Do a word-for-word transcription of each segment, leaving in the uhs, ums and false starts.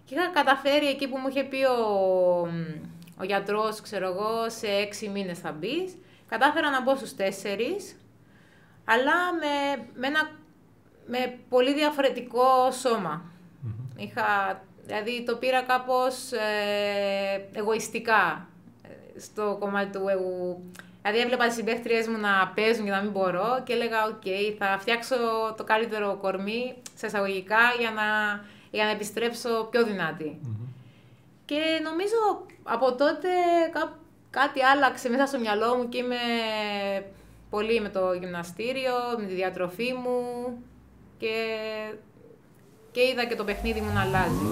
Και είχα καταφέρει εκεί που μου είχε πει ο, ο γιατρός, ξέρω εγώ, σε έξι μήνες θα μπεις. Κατάφερα να μπω στους τέσσερις, αλλά με, με, ένα, με πολύ διαφορετικό σώμα. Mm-hmm. Είχα, δηλαδή το πήρα κάπως ε, εγωιστικά στο κομμάτι του εγώ. Δηλαδή έβλεπα τις συμπαίχτριές μου να παίζουν και να μην μπορώ και έλεγα οκ, okay, θα φτιάξω το καλύτερο κορμί, σε εισαγωγικά, για να, για να επιστρέψω πιο δυνατή. Mm-hmm. Και νομίζω από τότε κά, κάτι άλλαξε μέσα στο μυαλό μου και είμαι πολύ με το γυμναστήριο, με τη διατροφή μου και, και είδα και το παιχνίδι μου να αλλάζει.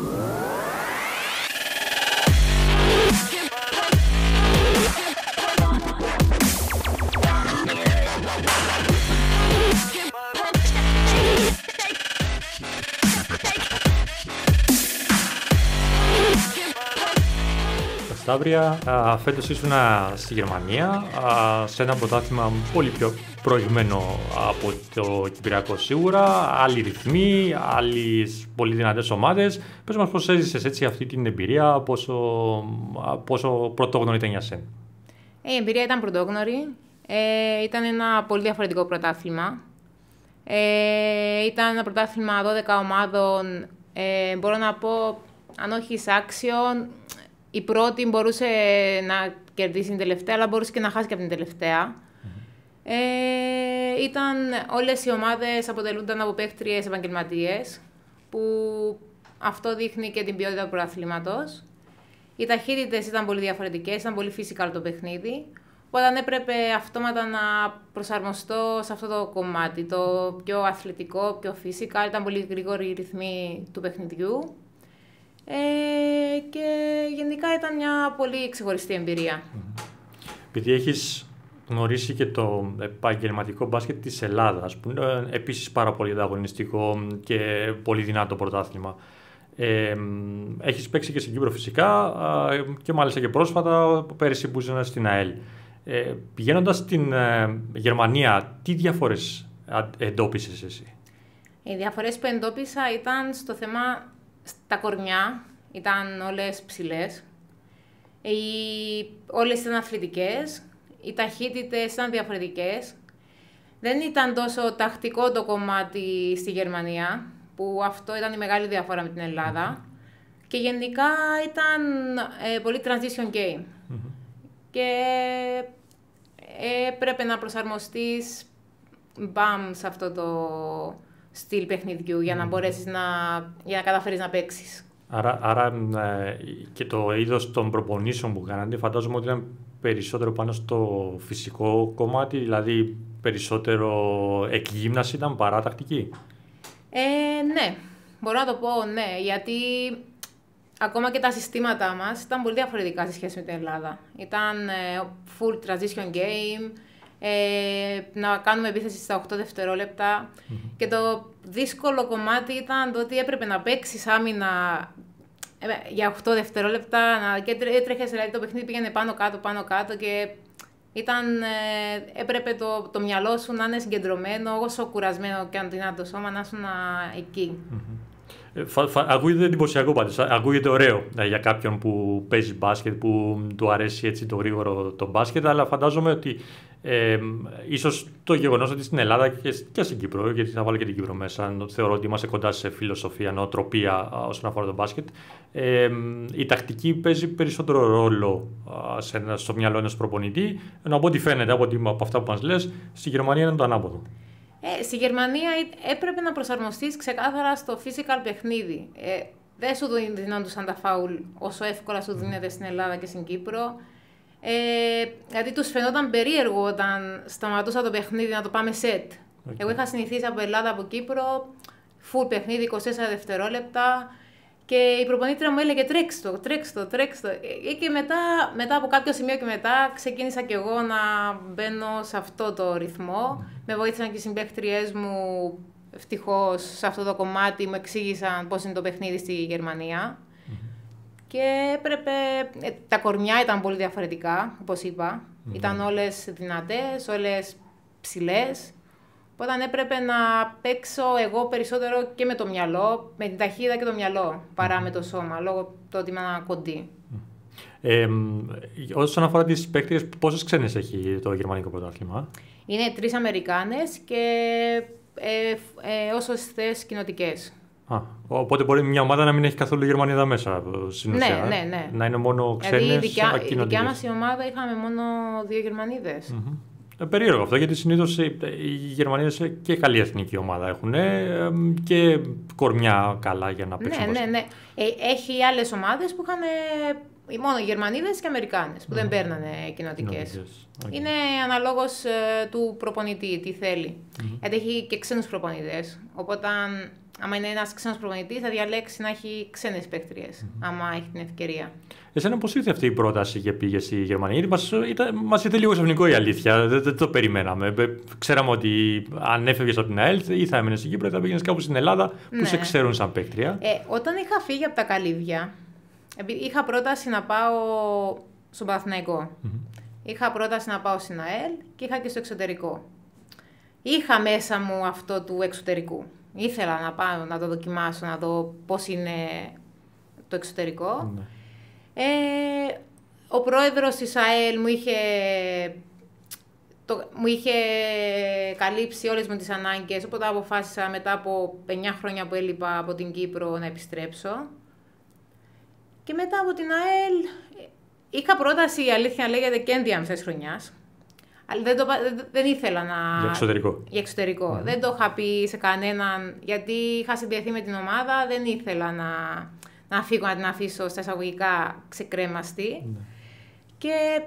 Σταύρια, φέτος ήσουν στη Γερμανία, σε ένα πρωτάθλημα πολύ πιο προηγμένο από το Κυπριακό σίγουρα, άλλοι ρυθμοί, άλλες πολύ δυνατές ομάδες. Πες μας πώς έζησες έτσι αυτή την εμπειρία, πόσο, πόσο πρωτόγνωρη ήταν για σένα. Η εμπειρία ήταν πρωτόγνωρη, ε, ήταν ένα πολύ διαφορετικό πρωτάθλημα. Ε, ήταν ένα πρωτάθλημα δώδεκα ομάδων, ε, μπορώ να πω, αν όχι εισάξιον. Η πρώτη μπορούσε να κερδίσει την τελευταία, αλλά μπορούσε και να χάσει και από την τελευταία. Mm-hmm. Ε, ήταν, όλες οι ομάδες αποτελούνταν από παίχτριες επαγγελματίες, που αυτό δείχνει και την ποιότητα του πρωταθλήματος. Οι ταχύτητες ήταν πολύ διαφορετικές, ήταν πολύ physical το παιχνίδι, οπότε έπρεπε αυτόματα να προσαρμοστώ σε αυτό το κομμάτι, το πιο αθλητικό, πιο physical, ήταν πολύ γρήγοροι οι ρυθμοί του παιχνιδιού. Ε, και γενικά ήταν μια πολύ ξεχωριστή εμπειρία. Επειδή έχεις γνωρίσει και το επαγγελματικό μπάσκετ της Ελλάδας, που είναι επίσης πάρα πολύ ανταγωνιστικό και πολύ δυνατό πρωτάθλημα, ε, έχεις παίξει και στην Κύπρο φυσικά και μάλιστα και πρόσφατα, πέρυσι που ήσουν στην ΑΕΛ. Ε, πηγαίνοντας στην ε, Γερμανία, τι διαφορές εντόπισες εσύ? Οι διαφορές που εντόπισα ήταν στο θέμα. Τα κορμιά ήταν όλες ψηλές, οι... όλες ήταν αθλητικές, οι ταχύτητες ήταν διαφορετικές. Δεν ήταν τόσο τακτικό το κομμάτι στη Γερμανία, που αυτό ήταν η μεγάλη διαφορά με την Ελλάδα. Και γενικά ήταν ε, πολύ transition game. Mm-hmm. Και ε, πρέπει να προσαρμοστείς μπαμ σε αυτό το στυλ παιχνιδιού για να μπορέσεις να, για να καταφέρεις να παίξεις. Άρα, άρα ε, και το είδος των προπονήσεων που κάνατε, φαντάζομαι ότι ήταν περισσότερο πάνω στο φυσικό κομμάτι, δηλαδή περισσότερο εκγύμναση ήταν παρά τακτική. Ε, ναι, μπορώ να το πω ναι, γιατί ακόμα και τα συστήματά μας ήταν πολύ διαφορετικά σε σχέση με την Ελλάδα. Ήταν ε, full transition game, Ε, να κάνουμε επίθεση στα οκτώ δευτερόλεπτα. Mm-hmm. Και το δύσκολο κομμάτι ήταν το ότι έπρεπε να παίξεις άμυνα ε, για οκτώ δευτερόλεπτα να, και έτρεχες, δηλαδή το παιχνίδι πήγαινε πάνω κάτω, πάνω κάτω και ήταν, ε, έπρεπε το, το μυαλό σου να είναι συγκεντρωμένο, όσο κουρασμένο και αν είναι το σώμα, να ήσουν εκεί. Mm-hmm. Φα, φα, ακούγεται εντυπωσιακό πάντως, ακούγεται ωραίο ε, για κάποιον που παίζει μπάσκετ, που του αρέσει έτσι το γρήγορο το μπάσκετ, αλλά φαντάζομαι ότι ε, ίσως το γεγονός ότι στην Ελλάδα και, και στην Κύπρο, γιατί θα βάλω και την Κύπρο μέσα, θεωρώ ότι είμαστε κοντά σε φιλοσοφία, νοοτροπία όσον αφορά το μπάσκετ, ε, η τακτική παίζει περισσότερο ρόλο σε, στο μυαλό ενός προπονητή, ενώ από ό,τι φαίνεται, από, από αυτά που μας λες, στη Γερμανία είναι το ανάποδο. Ε, στη Γερμανία έπρεπε να προσαρμοστείς ξεκάθαρα στο physical παιχνίδι. Ε, δεν σου δίνονταν τα φάουλ όσο εύκολα σου δίνεται στην Ελλάδα και στην Κύπρο. Ε, γιατί τους φαινόταν περίεργο όταν σταματούσα το παιχνίδι να το πάμε set. Okay. Εγώ είχα συνηθίσει από Ελλάδα, από Κύπρο, full παιχνίδι, είκοσι τέσσερα δευτερόλεπτα. Και η προπονήτρια μου έλεγε τρέξτε το, τρέξτε το, τρέξτε το. Και μετά, μετά από κάποιο σημείο και μετά ξεκίνησα κι εγώ να μπαίνω σε αυτό το ρυθμό. Mm. Με βοήθησαν και οι συμπαίχτριές μου, ευτυχώς, σε αυτό το κομμάτι. Μου εξήγησαν πώς είναι το παιχνίδι στη Γερμανία. Mm. Και έπρεπε... Ε, τα κορμιά ήταν πολύ διαφορετικά, όπως είπα. Mm. Ήταν όλες δυνατές, όλες ψηλές. Οπότε έπρεπε να παίξω εγώ περισσότερο και με το μυαλό, με την ταχύτητα και το μυαλό, παρά με το σώμα, λόγω του ότι ήμουν κοντή. Ε, όσον αφορά τις παίκτριες, πόσες ξένες έχει το γερμανικό πρωτάθλημα? Είναι τρεις Αμερικάνες και ε, ε, όσες θες κοινοτικές. Α, οπότε μπορεί μια ομάδα να μην έχει καθόλου Γερμανίδα μέσα στην ουσία. Ναι, ναι, ναι. Να είναι μόνο ξένες, δηλαδή, η δικιά, ακοινωτικές. η δικιά μας η ομάδα είχαμε μόνο δύο Γερμανίδες. Mm-hmm. Ε, περίεργο αυτό, γιατί συνήθως οι Γερμανίδες και καλή εθνική ομάδα έχουν ε, και κορμιά καλά για να παίξουν. Ναι, ναι, ναι. Ε, έχει άλλες ομάδες που είχαν ε, μόνο Γερμανίδες και Αμερικάνες, που mm-hmm. δεν παίρνανε κοινοτικές. Okay. Είναι αναλόγως ε, του προπονητή, τι θέλει. Mm-hmm. Γιατί έχει και ξένους προπονητές. Οπότε, άμα είναι ένας ξένος προπονητής, θα διαλέξει να έχει ξένες παίκτριες, mm-hmm. άμα έχει την ευκαιρία. Εσένα πώς ήρθε αυτή η πρόταση και πήγε στη Γερμανία? Γιατί μας, ήταν, μας ήρθε λίγο ξαφνικό η αλήθεια, δεν, δεν το περιμέναμε. Ξέραμε ότι αν έφευγες από την ΑΕΛ ή θα έμενες στην Κύπρο ή θα πήγαινες κάπου στην Ελλάδα που ναι. σε ξέρουν σαν παίκτρια. Ε, όταν είχα φύγει από τα Καλύβια, είχα πρόταση να πάω στον Παναθηναϊκό. Mm-hmm. Είχα πρόταση να πάω στην ΑΕΛ και είχα και στο εξωτερικό. Είχα μέσα μου αυτό του εξωτερικού. Ήθελα να πάω να το δοκιμάσω, να δω πώς είναι το εξωτερικό. Mm-hmm. Ε, ο πρόεδρος της ΑΕΛ μου είχε, το, μου είχε καλύψει όλες μου τις ανάγκες, οπότε αποφάσισα μετά από εννιά χρόνια που έλειπα από την Κύπρο να επιστρέψω. Και μετά από την ΑΕΛ είχα πρόταση, η αλήθεια λέγεται, και ενδιάμεσης χρονιάς. Αλλά δεν, το, δεν, δεν ήθελα να... Για εξωτερικό. Για εξωτερικό. Mm-hmm. Δεν το είχα πει σε κανέναν, γιατί είχα συνδεθεί με την ομάδα, δεν ήθελα να... να φύγω, να την αφήσω στα εισαγωγικά ξεκρέμαστη. Ναι. Και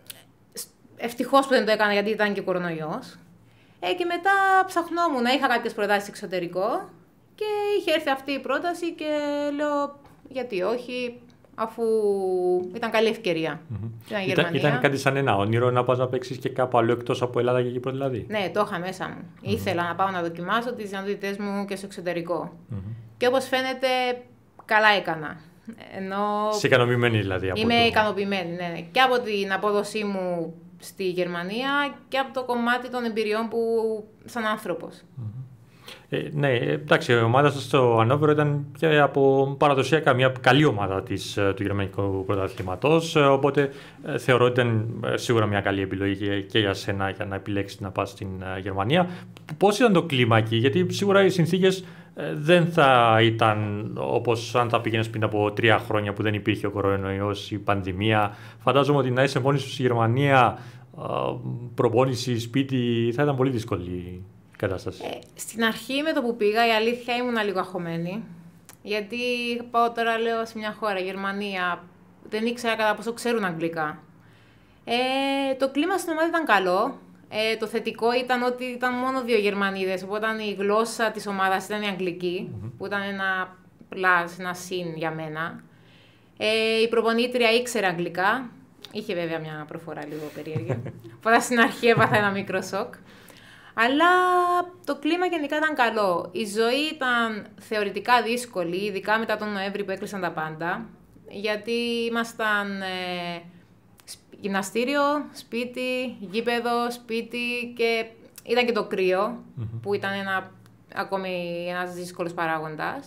ευτυχώς που δεν το έκανα, γιατί ήταν και κορονοϊός. Ε, και μετά ψαχνόμουν, είχα κάποιες προτάσεις εξωτερικό και είχε έρθει αυτή η πρόταση και λέω γιατί όχι, αφού ήταν καλή ευκαιρία. Mm-hmm. Ήταν, ήταν, ήταν κάτι σαν ένα όνειρο να πας να παίξεις και κάπου αλλού εκτός από Ελλάδα και Κύπρο δηλαδή? Ναι, το είχα μέσα μου. Mm-hmm. Ήθελα να πάω να δοκιμάσω τις δυνατότητες μου και στο εξωτερικό. Mm-hmm. Και όπως φαίνεται, καλά έκανα. Ενώ... Είσαι ικανοποιημένη δηλαδή? Από Είμαι το... ικανοποιημένη, ναι. Και από την απόδοσή μου στη Γερμανία και από το κομμάτι των εμπειριών που σαν άνθρωπος. Mm-hmm. Ε, ναι, εντάξει, η ομάδα σας στο Ανόβερο ήταν και από παραδοσιακά μια καλή ομάδα της, του γερμανικού πρωταθλήματος, οπότε ε, θεωρώ ότι ήταν ε, σίγουρα μια καλή επιλογή και για σένα για να επιλέξεις να πας στην ε, Γερμανία. Πώς ήταν το κλίμα εκεί? Γιατί σίγουρα οι συνθήκες ε, δεν θα ήταν όπως αν θα πήγαινες πριν από τρία χρόνια που δεν υπήρχε ο κορονοϊός, η πανδημία. Φαντάζομαι ότι να είσαι μόνη σου στη Γερμανία, ε, προπόνηση, σπίτι, θα ήταν πολύ δύσκολη. Ε, στην αρχή με το που πήγα, η αλήθεια ήμουν λίγο αγχωμένη. Γιατί πάω τώρα, λέω, σε μια χώρα, Γερμανία, δεν ήξερα κατά πόσο ξέρουν αγγλικά. Ε, το κλίμα στην ομάδα ήταν καλό. Ε, το θετικό ήταν ότι ήταν μόνο δύο Γερμανίδες, οπότε η γλώσσα της ομάδας ήταν η αγγλική, mm-hmm. που ήταν ένα πλάς, ένα συν για μένα. Ε, η προπονήτρια ήξερε αγγλικά. Είχε βέβαια μια προφορά λίγο περίεργη. Οπότε στην αρχή έπαθα ένα μικρό σοκ. Αλλά το κλίμα γενικά ήταν καλό. Η ζωή ήταν θεωρητικά δύσκολη, ειδικά μετά τον Νοέμβρη που έκλεισαν τα πάντα, γιατί ήμασταν ε, γυμναστήριο, σπίτι, γήπεδο, σπίτι και ήταν και το κρύο, mm-hmm. που ήταν ένα, ακόμη ένας δύσκολος παράγοντας.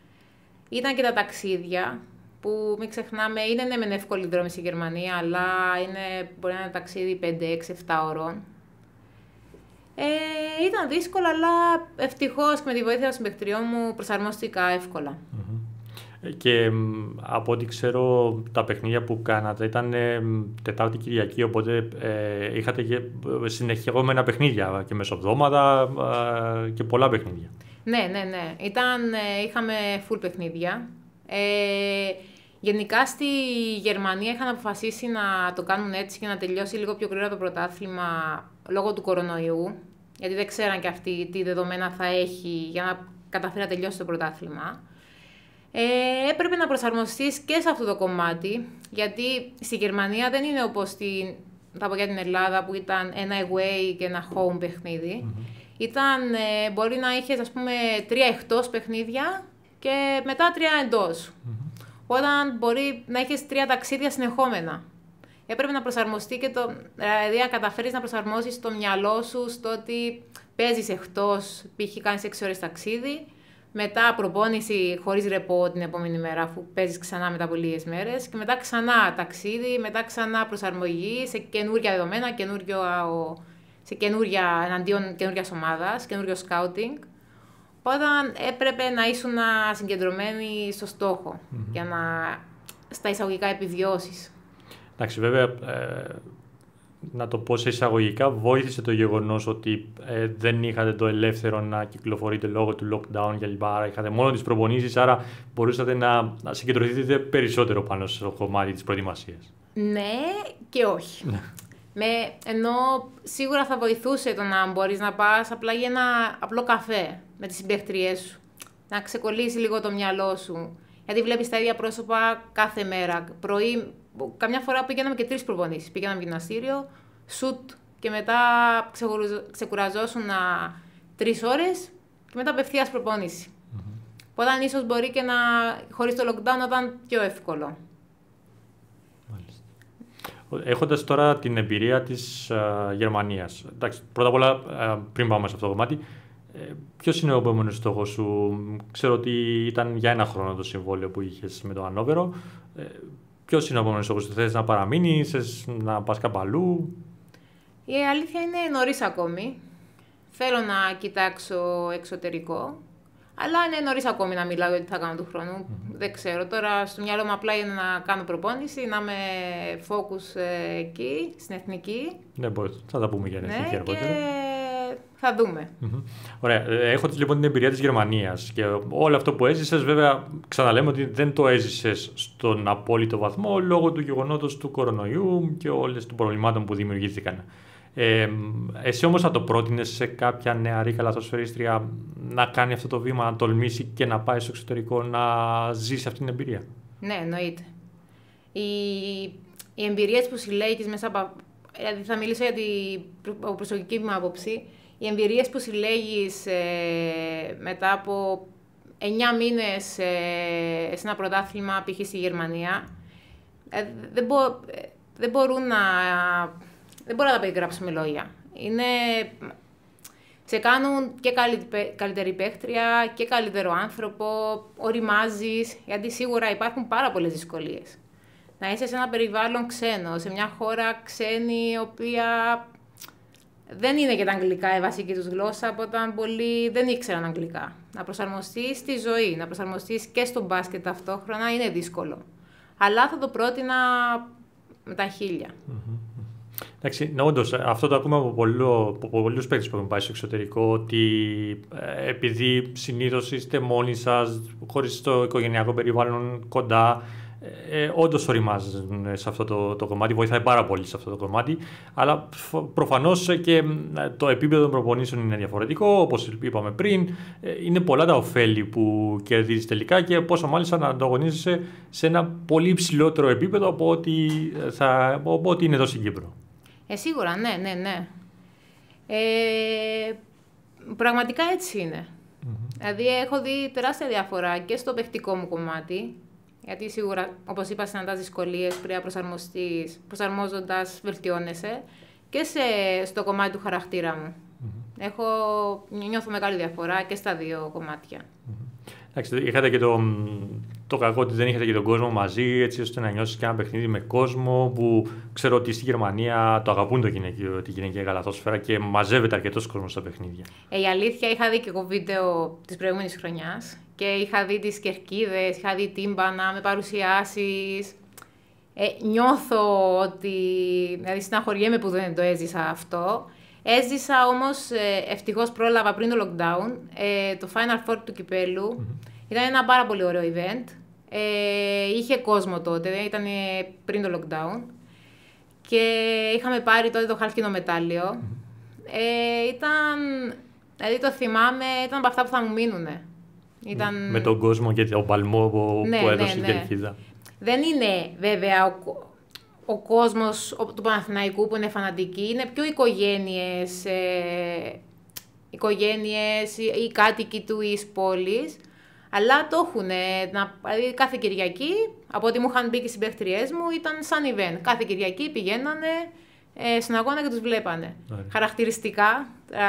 Ήταν και τα ταξίδια, που μην ξεχνάμε, είναι ναι μεν εύκολη δρόμη στη Γερμανία, αλλά είναι, μπορεί να είναι ταξίδι πέντε, έξι, επτά ώρων. Ε, ήταν δύσκολο, αλλά ευτυχώς και με τη βοήθεια των συμπαικτριών μου προσαρμόστηκα εύκολα. Mm-hmm. Και από ό,τι ξέρω, τα παιχνίδια που κάνατε ήταν ε, Τετάρτη Κυριακή, οπότε ε, είχατε και συνεχιζόμενα παιχνίδια και μεσοβδόμαδα ε, και πολλά παιχνίδια. Ναι, ναι, ναι. Ήταν, ε, είχαμε full παιχνίδια. Ε, γενικά στη Γερμανία είχαν αποφασίσει να το κάνουν έτσι και να τελειώσει λίγο πιο γρήγορα το πρωτάθλημα λόγω του κορονοϊού, γιατί δεν ξέραν και αυτοί τι δεδομένα θα έχει για να καταφέρει να τελειώσει το πρωτάθλημα. Ε, έπρεπε να προσαρμοστείς και σε αυτό το κομμάτι, γιατί στη Γερμανία δεν είναι όπως στην, θα πω για την Ελλάδα, που ήταν ένα away και ένα home παιχνίδι. Mm-hmm. Ήταν, ε, μπορεί να είχες, ας πούμε, τρία εκτός παιχνίδια και μετά τρία εντός. Mm-hmm. Όταν μπορεί να έχεις τρία ταξίδια συνεχόμενα. Έπρεπε να προσαρμοστεί και το, δηλαδή να καταφέρεις να προσαρμόσεις το μυαλό σου στο ότι παίζεις εκτός, π.χ. κάνεις έξι ώρες ταξίδι, μετά προπόνηση χωρίς ρεπό την επόμενη μέρα, αφού παίζεις ξανά μετά από λίγες μέρες, και μετά ξανά ταξίδι, μετά ξανά προσαρμογή σε καινούργια δεδομένα, καινούργιο, σε καινούργια εναντίον καινούργιας ομάδας, καινούργιο σκάουτινγκ. Οπότε έπρεπε να ήσουν συγκεντρωμένοι στο στόχο mm-hmm. για να στα εισαγωγικά επιβιώσεις. Εντάξει, βέβαια, ε, να το πω σε εισαγωγικά, βοήθησε το γεγονός ότι ε, δεν είχατε το ελεύθερο να κυκλοφορείτε λόγω του lockdown κλπ. Είχατε μόνο τις προπονήσεις, άρα μπορούσατε να, να συγκεντρωθείτε περισσότερο πάνω στο κομμάτι της προετοιμασίας. Ναι και όχι. Με, ενώ σίγουρα θα βοηθούσε το να μπορείς να πας απλά για ένα απλό καφέ με τις συμπαίχτριές σου. Να ξεκολλήσει λίγο το μυαλό σου. Γιατί βλέπεις τα ίδια πρόσωπα κάθε μέρα. Πρωί, καμιά φορά πήγαιναμε και τρεις προπονήσεις. Πήγαιναμε γυμναστήριο, σουτ και μετά ξεκουραζόσουν τρεις ώρες και μετά απευθείας προπόνηση. Mm-hmm. Οπότε ίσως μπορεί και να, χωρίς το lockdown να ήταν πιο εύκολο. Έχοντας τώρα την εμπειρία της uh, Γερμανίας, εντάξει, πρώτα απ' όλα, uh, πριν πάμε σε αυτό το κομμάτι, ε, ποιος είναι ο επόμενος στόχος σου? Ξέρω ότι ήταν για ένα χρόνο το συμβόλαιο που είχες με το Ανόβερο. Ε, ποιος είναι ο επόμενος στόχος σου? Θες να παραμείνεις, θες να πας κάπου αλλού? Η αλήθεια είναι νωρίς ακόμη. Θέλω να κοιτάξω εξωτερικό. Αλλά είναι νωρίς ακόμη να μιλάω για τι θα κάνω του χρόνου. Mm-hmm. Δεν ξέρω. Τώρα στο μυαλό μου απλά είναι να κάνω προπόνηση, να είμαι focus ε, εκεί, στην εθνική. Ναι, μπορεί. Θα τα πούμε για την εθνική αργότερα. Και θα δούμε. Mm-hmm. Ωραία. Έχοντας λοιπόν την εμπειρία της Γερμανίας και όλο αυτό που έζησες, βέβαια, ξαναλέμε ότι δεν το έζησες στον απόλυτο βαθμό λόγω του γεγονότος του κορονοϊού και όλες των προβλημάτων που δημιουργήθηκαν. Ε, εσύ όμως θα το πρότεινες σε κάποια νεαρή καλαθοσφαιρίστρια να κάνει αυτό το βήμα, να τολμήσει και να πάει στο εξωτερικό να ζήσει αυτή την εμπειρία? Ναι, εννοείται. Οι, οι εμπειρίες που συλλέγεις μέσα από... Δηλαδή θα μιλήσω για την προσωπική μου άποψη. Οι εμπειρίες που συλλέγεις ε, μετά από εννιά μήνες ε, σε ένα πρωτάθλημα, π.χ. στη Γερμανία, ε, δεν, μπο, ε, δεν μπορούν να... Δεν μπορώ να τα περιγράψω με λόγια. Είναι... Σε κάνουν και καλύτερη παίχτρια και καλύτερο άνθρωπο, οριμάζεις, γιατί σίγουρα υπάρχουν πάρα πολλές δυσκολίες. Να είσαι σε ένα περιβάλλον ξένο, σε μια χώρα ξένη, η οποία δεν είναι και τα αγγλικά η βασική τους γλώσσα, από όταν πολλοί δεν ήξεραν αγγλικά. Να προσαρμοστείς στη ζωή, να προσαρμοστείς και στο μπάσκετ ταυτόχρονα είναι δύσκολο. Αλλά θα το πρότεινα με τα χίλια. Mm-hmm. Εντάξει, ναι, όντως, αυτό το ακούμε από, πολλού, από πολλούς παίκτες που έχουν πάει στο εξωτερικό, ότι ε, επειδή συνήθως είστε μόνοι σας, χωρίς το οικογενειακό περιβάλλον κοντά, ε, όντως οριμάζουν σε αυτό το, το κομμάτι, βοηθάει πάρα πολύ σε αυτό το κομμάτι, αλλά προφανώς και το επίπεδο των προπονήσεων είναι διαφορετικό, όπως είπαμε πριν, ε, είναι πολλά τα ωφέλη που κερδίζεις τελικά και πόσο μάλιστα να ανταγωνίζεσαι σε ένα πολύ υψηλότερο επίπεδο από ό,τι, θα, από ό,τι είναι εδώ στην Κύπρο. Ε, σίγουρα, ναι, ναι, ναι. Ε, πραγματικά έτσι είναι. Mm-hmm. Δηλαδή, έχω δει τεράστια διαφορά και στο παιχτικό μου κομμάτι, γιατί σίγουρα, όπως είπα, συναντάς δυσκολίες πριν να προσαρμοστείς, προσαρμόζοντας, βελτιώνεσαι, και σε, στο κομμάτι του χαρακτήρα μου. Mm-hmm. Έχω, νιώθω μεγάλη διαφορά και στα δύο κομμάτια. Mm-hmm. Εντάξει, είχατε και το, το κακό ότι δεν είχατε και τον κόσμο μαζί, έτσι ώστε να νιώσεις και ένα παιχνίδι με κόσμο που ξέρω ότι στη Γερμανία το αγαπούν το γυναικείο, τη γυναικεία καλαθόσφαιρα και μαζεύεται αρκετός κόσμος στα παιχνίδια. Ε, η αλήθεια, είχα δει και εγώ βίντεο της προηγούμενης χρονιάς και είχα δει τις κερκίδες, είχα δει τύμπανα με παρουσιάσεις. Ε, νιώθω ότι, δηλαδή στεναχωριέμαι που δεν το έζησα αυτό. Έζησα όμως, ευτυχώς πρόλαβα πριν το lockdown, το Final Four του Κυπέλλου. Mm-hmm. Ήταν ένα πάρα πολύ ωραίο event. Ε, είχε κόσμο τότε, ήταν πριν το lockdown. Και είχαμε πάρει τότε το χάλκινο μετάλλιο. Mm-hmm. Ε, ήταν, δηλαδή το θυμάμαι, ήταν από αυτά που θα μου μείνουνε. Ήταν... Με τον κόσμο και τον παλμό που, ναι, που έδωσε ναι, η ναι. Κερκίδα. Δεν είναι βέβαια ο, ο κόσμος του Παναθηναϊκού που είναι φανατικοί, είναι πιο οικογένειες, ε, οικογένειες ή, ή κάτοικοι του εις πόλης, αλλά το έχουν. Δηλαδή κάθε Κυριακή, από ό,τι μου είχαν μπει και οι συμπαίχτριές μου, ήταν σαν event. Κάθε Κυριακή πηγαίνανε ε, στον αγώνα και τους βλέπανε. Άρα. Χαρακτηριστικά, ε,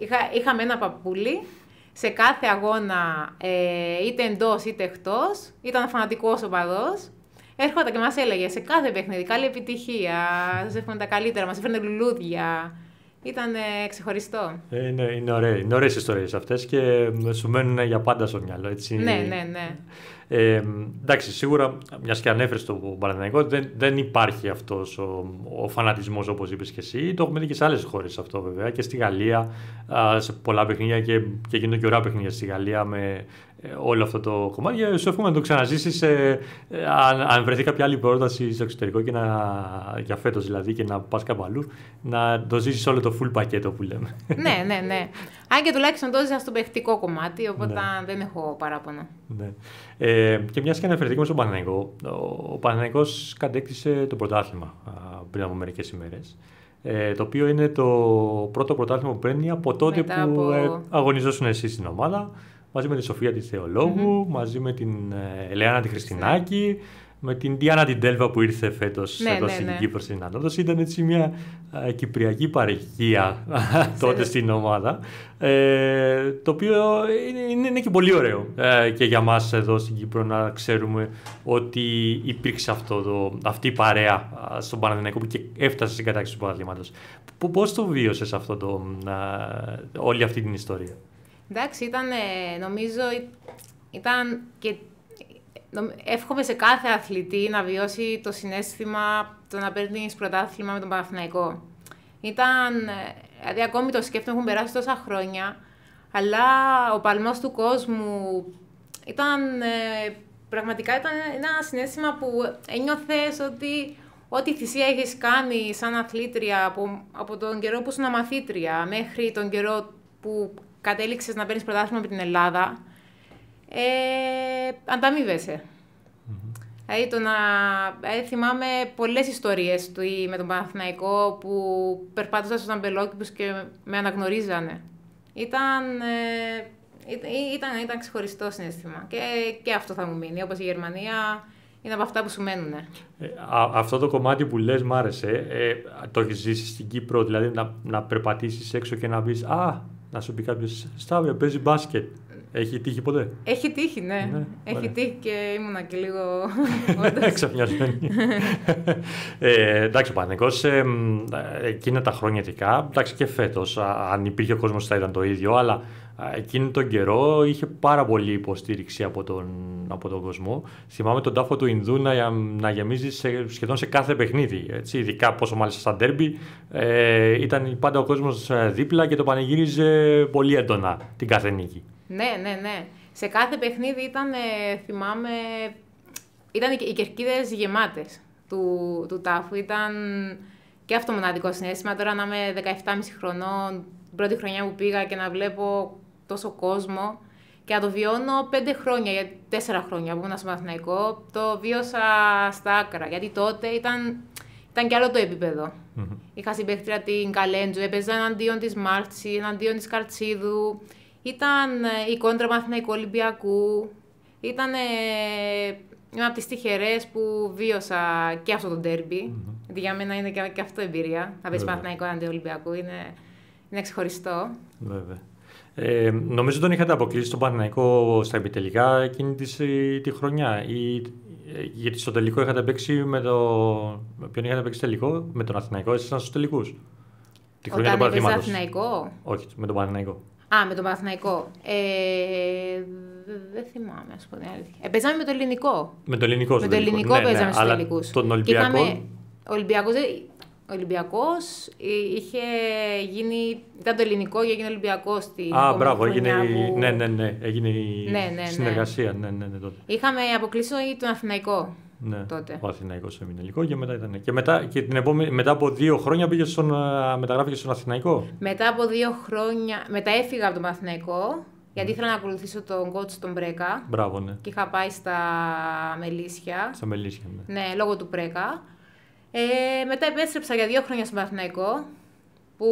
είχα, είχαμε ένα παππούλι, σε κάθε αγώνα, ε, είτε εντός είτε εκτός, ήταν φανατικός οπαδός. Έρχονταν και μας έλεγε σε κάθε παιχνίδι, καλή επιτυχία, σας εύχομαι τα καλύτερα, μας έφερνε λουλούδια. Ήταν ε, ξεχωριστό. Ε, είναι, είναι, ωραί, είναι ωραίες ιστορίες αυτές και σου μένουν για πάντα στο μυαλό. Έτσι. Ναι, ναι, ναι. Ε, εντάξει, σίγουρα, μιας και ανέφερες το Παναθηναϊκό, δεν, δεν υπάρχει αυτός ο, ο φανατισμός όπως είπες και εσύ. Το έχουμε δει και σε άλλες χώρες αυτό βέβαια, και στη Γαλλία, α, σε πολλά παιχνίδια και, και γίνονται και ωραία παιχνίδια στη Γαλλία με ε, όλο αυτό το κομμάτι. Σου εύχομαι να το ξαναζήσεις ε, ε, αν, αν βρεθεί κάποια άλλη πρόταση στο εξωτερικό και να, για φέτος δηλαδή και να πας κάπου αλλού, να το ζήσεις όλο το full πακέτο που λέμε. Ναι, ναι, ναι. Αν και τουλάχιστον το ζήσα στο παιχτικό κομμάτι, οπότε ναι. δεν έχω παράπονο. Ναι. Ε, και μιας και αναφερθήκαμε στον Παναθηναϊκό, ο Παναθηναϊκός κατέκτησε το πρωτάθλημα πριν από μερικές ημέρες. Ε, το οποίο είναι το πρώτο πρωτάθλημα που παίρνει από τότε Μετά που από... ε, αγωνιζόσουν εσείς στην ομάδα, μαζί με τη Σοφία τη Θεολόγου, mm-hmm. μαζί με την ε, Ελεάνα τη Χριστινάκη, με την Διάννα την Τέλβα που ήρθε φέτος ναι, εδώ ναι, στην ναι. Κύπρο στην Ανόδοση. Ήταν έτσι μια ε, κυπριακή παροικία τότε στην ομάδα, ε, το οποίο είναι, είναι, είναι και πολύ ωραίο ε, και για μας εδώ στην Κύπρο να ξέρουμε ότι υπήρξε αυτό το, αυτή η παρέα στον Παναθηναϊκό που και έφτασε στην κατάκτηση του πρωταθλήματος. Πώς το βίωσες αυτό το, ε, όλη αυτή την ιστορία? Εντάξει, ήταν, νομίζω, ήταν και εύχομαι σε κάθε αθλητή να βιώσει το συναίσθημα το να παίρνει πρωτάθλημα με τον Παναθηναϊκό. Ήταν, δηλαδή ακόμη το σκέφτομαι, έχουν περάσει τόσα χρόνια, αλλά ο παλμός του κόσμου ήταν, ε, πραγματικά ήταν ένα συναίσθημα που ένιωθες ότι ό,τι θυσία έχεις κάνει σαν αθλήτρια από, από τον καιρό που ήσουν μαθήτρια μέχρι τον καιρό που κατέληξες να παίρνεις πρωτάθλημα με την Ελλάδα, ε, ανταμείβεσαι. Mm-hmm. Δηλαδή, το να, δηλαδή, θυμάμαι πολλές ιστορίες του με τον Παναθηναϊκό που περπάτουσα στους αμπελόκηπους και με αναγνωρίζανε. Ήταν, ε, ήταν, ήταν ξεχωριστό συναίσθημα και, και αυτό θα μου μείνει, όπως η Γερμανία είναι από αυτά που σου μένουν. Ε, αυτό το κομμάτι που λες μ' άρεσε. Ε, το έχεις ζήσει στην Κύπρο, δηλαδή να, να περπατήσεις έξω και να πεις «Α, να σου πει κάποιος, Σταύρο, παίζει μπάσκετ». Έχει τύχει ποτέ? Έχει τύχει, ναι. ναι Έχει ωραία. τύχει και ήμουνα και λίγο ξαφνιασμένη. ε, εντάξει, ο Παναθηναϊκός ε, εκείνα τα χρόνια ειδικά, εντάξει και φέτος, αν υπήρχε ο κόσμος θα ήταν το ίδιο, αλλά εκείνο τον καιρό είχε πάρα πολύ υποστήριξη από τον, από τον κόσμο. Θυμάμαι τον τάφο του Ινδού να, να γεμίζει σε, σχεδόν σε κάθε παιχνίδι. Έτσι, ειδικά πόσο μάλιστα στα ντέρμπι ε, ήταν πάντα ο κόσμος δίπλα και το πανηγύριζε πολύ έντονα την κάθε νίκη. Ναι, ναι, ναι. Σε κάθε παιχνίδι ήταν, ε, θυμάμαι, ήταν οι κερκίδες γεμάτες του, του τάφου. Ήταν και αυτό μοναδικό συναίσθημα. Τώρα να είμαι δεκαεπτά και μισό χρονών, την πρώτη χρονιά που πήγα και να βλέπω τόσο κόσμο και να το βιώνω πέντε χρόνια, για τέσσερα χρόνια που ήμουν στο Παναθηναϊκό, το βίωσα στα άκρα. Γιατί τότε ήταν, ήταν κι άλλο το επίπεδο. Mm-hmm. Είχα συμπαίκτρια την Καλέντζου, έπαιζα εναντίον της Μάρτσι, εναντίον της Καρτσίδου. Ήταν η κόντρα Παναθηναϊκού Ολυμπιακού. Ήταν μια από τις τυχερές που βίωσα και αυτό το ντέρμπι. Mm-hmm. Γιατί για μένα είναι και, και αυτό εμπειρία. Να παίζει Παναθηναϊκό εναντίον Ολυμπιακού. Είναι, είναι ξεχωριστό. Βέβαια. Ε, νομίζω τον είχατε αποκλείσει τον Παναθηναϊκό στα επιτελικά εκείνη της, τη χρονιά. Ή, γιατί στο τελικό είχατε παίξει με το. Ποιον είχατε παίξει τελικό? Με τον Αθηναϊκό, ήσασταν στους τελικούς. Τη χρονιά του Παναθηναϊκού. Αθηναϊκό. Όχι, με τον Παναθηναϊκό. Α, με τον Παναθηναϊκό. Ε, δεν θυμάμαι, α πω την αλήθεια. Ε, παίζαμε με το ελληνικό. Με το ελληνικό, με το ελληνικό ναι, παίζαμε ναι, στους τελικούς. Τον Ολυμπιακό. Ο Ολυμπιακός, ο Ολυμπιακός είχε γίνει. Ήταν το ελληνικό και έγινε Ολυμπιακός στην. Α, μπράβο, έγινε η. Που... Ναι, ναι, ναι. Έγινε η ναι, ναι, ναι. συνεργασία. Ναι, ναι, ναι, τότε. Είχαμε αποκλείσει τον Αθηναϊκό. Ναι, τότε. Ο Αθηναϊκός έμεινε ελληνικό και μετά ήταν. Και μετά, και την επόμενη, μετά από δύο χρόνια πήγε στον, μεταγράφηκε στον Αθηναϊκό. Μετά από δύο χρόνια. Μετά έφυγα από τον Αθηναϊκό, γιατί ήθελα να ακολουθήσω τον coach τον Μπρέκα. Μπράβο, ναι. Και είχα πάει στα Μελίσια. Στα Μελίσια, ναι. Ναι, λόγω του Πρέκα. Ε, μετά επέστρεψα για δύο χρόνια στον Αθηναϊκό, που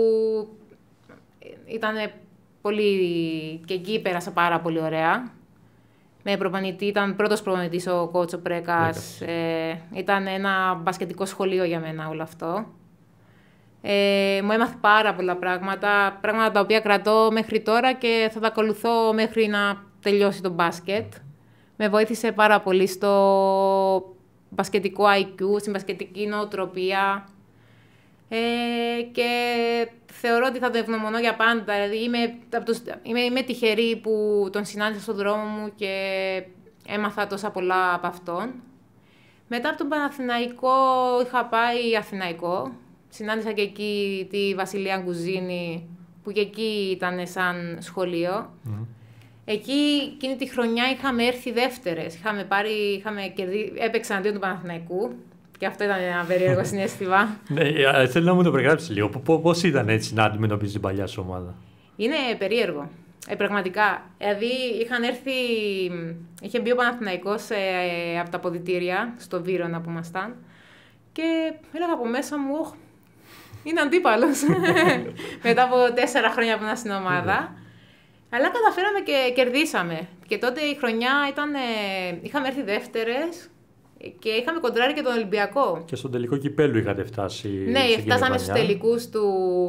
ήταν πολύ. Και εκεί πέρασα πάρα πολύ ωραία. Με προπονητή, ήταν πρώτος προπονητής ο κότσο Πρέκας. Ε, ήταν ένα μπασκετικό σχολείο για μένα όλο αυτό. Ε, μου έμαθε πάρα πολλά πράγματα, πράγματα τα οποία κρατώ μέχρι τώρα και θα τα ακολουθώ μέχρι να τελειώσει το μπάσκετ. Με βοήθησε πάρα πολύ στο μπασκετικό άι κιου, στην μπασκετική νοοτροπία ε, και θεωρώ ότι θα το ευγνωμονώ για πάντα. Δηλαδή είμαι, είμαι, είμαι τυχερή που τον συνάντησα στον δρόμο μου και έμαθα τόσα πολλά από αυτόν. Μετά από τον Παναθηναϊκό είχα πάει Αθηναϊκό. Συνάντησα και εκεί τη Βασιλεία Γκουζίνη, που και εκεί ήταν σαν σχολείο. Mm. Εκεί, εκείνη τη χρονιά, είχαμε έρθει δεύτερες. Είχαμε πάρει, είχαμε κερδί... Έπαιξα αντίον του Παναθηναϊκού. Και αυτό ήταν ένα περίεργο συναίσθημα. Ναι, θέλω να μου το περιγράψεις λίγο. Πώς ήταν έτσι να αντιμετωπίζεις την παλιά σου ομάδα? Είναι περίεργο. Ε, πραγματικά. Δηλαδή, είχαν έρθει... Είχε μπει ο Παναθηναϊκός ε, από τα αποδυτήρια, στο Βύρωνα που ήμασταν. Και έλεγα από μέσα μου, είναι αντίπαλος. Μετά από τέσσερα χρόνια που ήμουν στην ομάδα. Αλλά καταφέραμε και κερδίσαμε. Και τότε η χρονιά ήταν... Είχαμε έρθει δεύτερες και είχαμε κοντράρει και τον Ολυμπιακό. Και στον τελικό κυπέλου είχατε φτάσει. Ναι, φτάσαμε στους τελικούς του,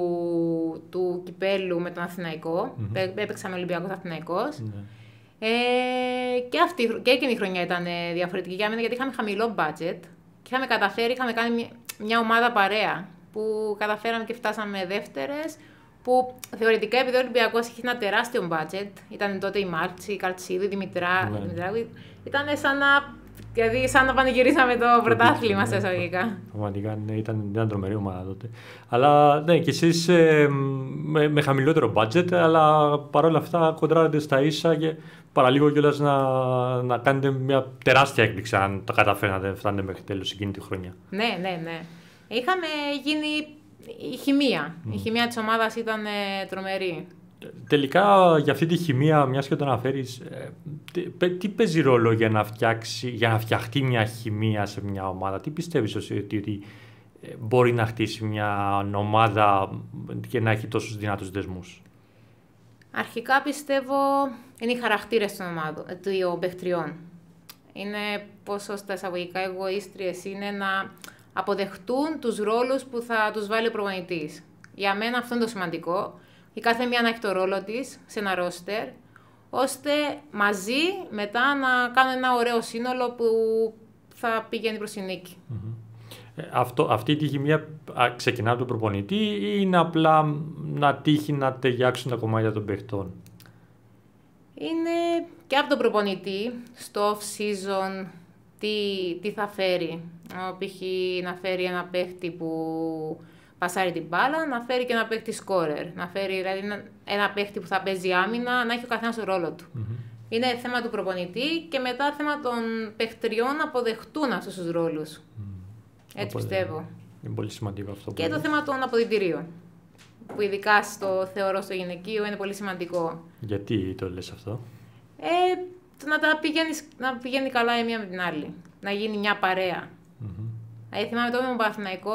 του κυπέλου με τον Αθηναϊκό. Mm-hmm. Έπαιξαμε Ολυμπιακός Αθηναϊκός. Mm-hmm. Ε, και, αυτή, και εκείνη η χρονιά ήταν διαφορετική για μένα, γιατί είχαμε χαμηλό budget. Και είχαμε καταφέρει, είχαμε κάνει μια, μια ομάδα παρέα. Που καταφέραμε και φτάσαμε δεύτερες. Που θεωρητικά, επειδή ο Ολυμπιακός είχε ένα τεράστιο budget, ήταν τότε η Μάρτσι, η Καλτσίδη, η Δημητρά, ναι. Δημητρά, ήταν σαν να, δηλαδή, σαν να πανηγυρίσαμε το πρωτάθλημα σε εισαγωγικά. Πραγματικά ναι, ήταν μια τρομερή ομάδα τότε. Αλλά ναι, και εσείς ε, με, με χαμηλότερο budget, αλλά παρόλα αυτά κοντράρετε στα ίσα και παραλίγο κιόλας να, να κάνετε μια τεράστια έκπληξη αν το καταφέρατε, φτάνετε μέχρι τέλος εκείνη τη χρονιά. Ναι, ναι, ναι. Είχαμε γίνει. Η χημεία. Mm. Η χημεία της ομάδας ήταν ε, τρομερή. Τελικά, για αυτή τη χημεία, μιας και το αναφέρεις, ε, τι, τι παίζει ρόλο για να, φτιάξει, για να φτιαχτεί μια χημεία σε μια ομάδα? Τι πιστεύεις ότι, ότι, ότι ε, μπορεί να χτίσει μια ομάδα και να έχει τόσους δυνατούς δεσμούς? Αρχικά πιστεύω είναι οι χαρακτήρες των ομάδων, των παιχτριών. Είναι πόσο στα εισαγωγικά εγωίστριες είναι να αποδεχτούν τους ρόλους που θα τους βάλει ο προπονητής. Για μένα αυτό είναι το σημαντικό. Η κάθε μία να έχει το ρόλο της σε ένα ρόστερ, ώστε μαζί μετά να κάνουν ένα ωραίο σύνολο που θα πηγαίνει προς τη νίκη. Mm-hmm. Ε, αυτό, αυτή τη χημεία ξεκινά από τον προπονητή ή είναι απλά να τύχει να ταιριάξουν τα κομμάτια των παιχτών? Είναι και από τον προπονητή, στο off-season, τι, τι θα φέρει. Π.χ. να φέρει ένα παίχτη που πασάρει την μπάλα, να φέρει και ένα παίχτη σκόρερ. Να φέρει δηλαδή ένα παίχτη που θα παίζει άμυνα, να έχει ο καθένας το ρόλο του. Mm-hmm. Είναι θέμα του προπονητή και μετά θέμα των παιχτριών να αποδεχτούν αυτούς τους ρόλους. Mm. Έτσι Οπότε, πιστεύω. Είναι πολύ σημαντικό αυτό. Και το θέμα των αποδυτηρίων. Που ειδικά στο θεωρώ στο γυναικείο είναι πολύ σημαντικό. Γιατί το λες αυτό? Ε, να, τα πηγαίνεις, να πηγαίνει καλά η μία με την άλλη. Να γίνει μια παρέα. Mm-hmm. Δηλαδή, θυμάμαι τότε με τον Παναθηναϊκό,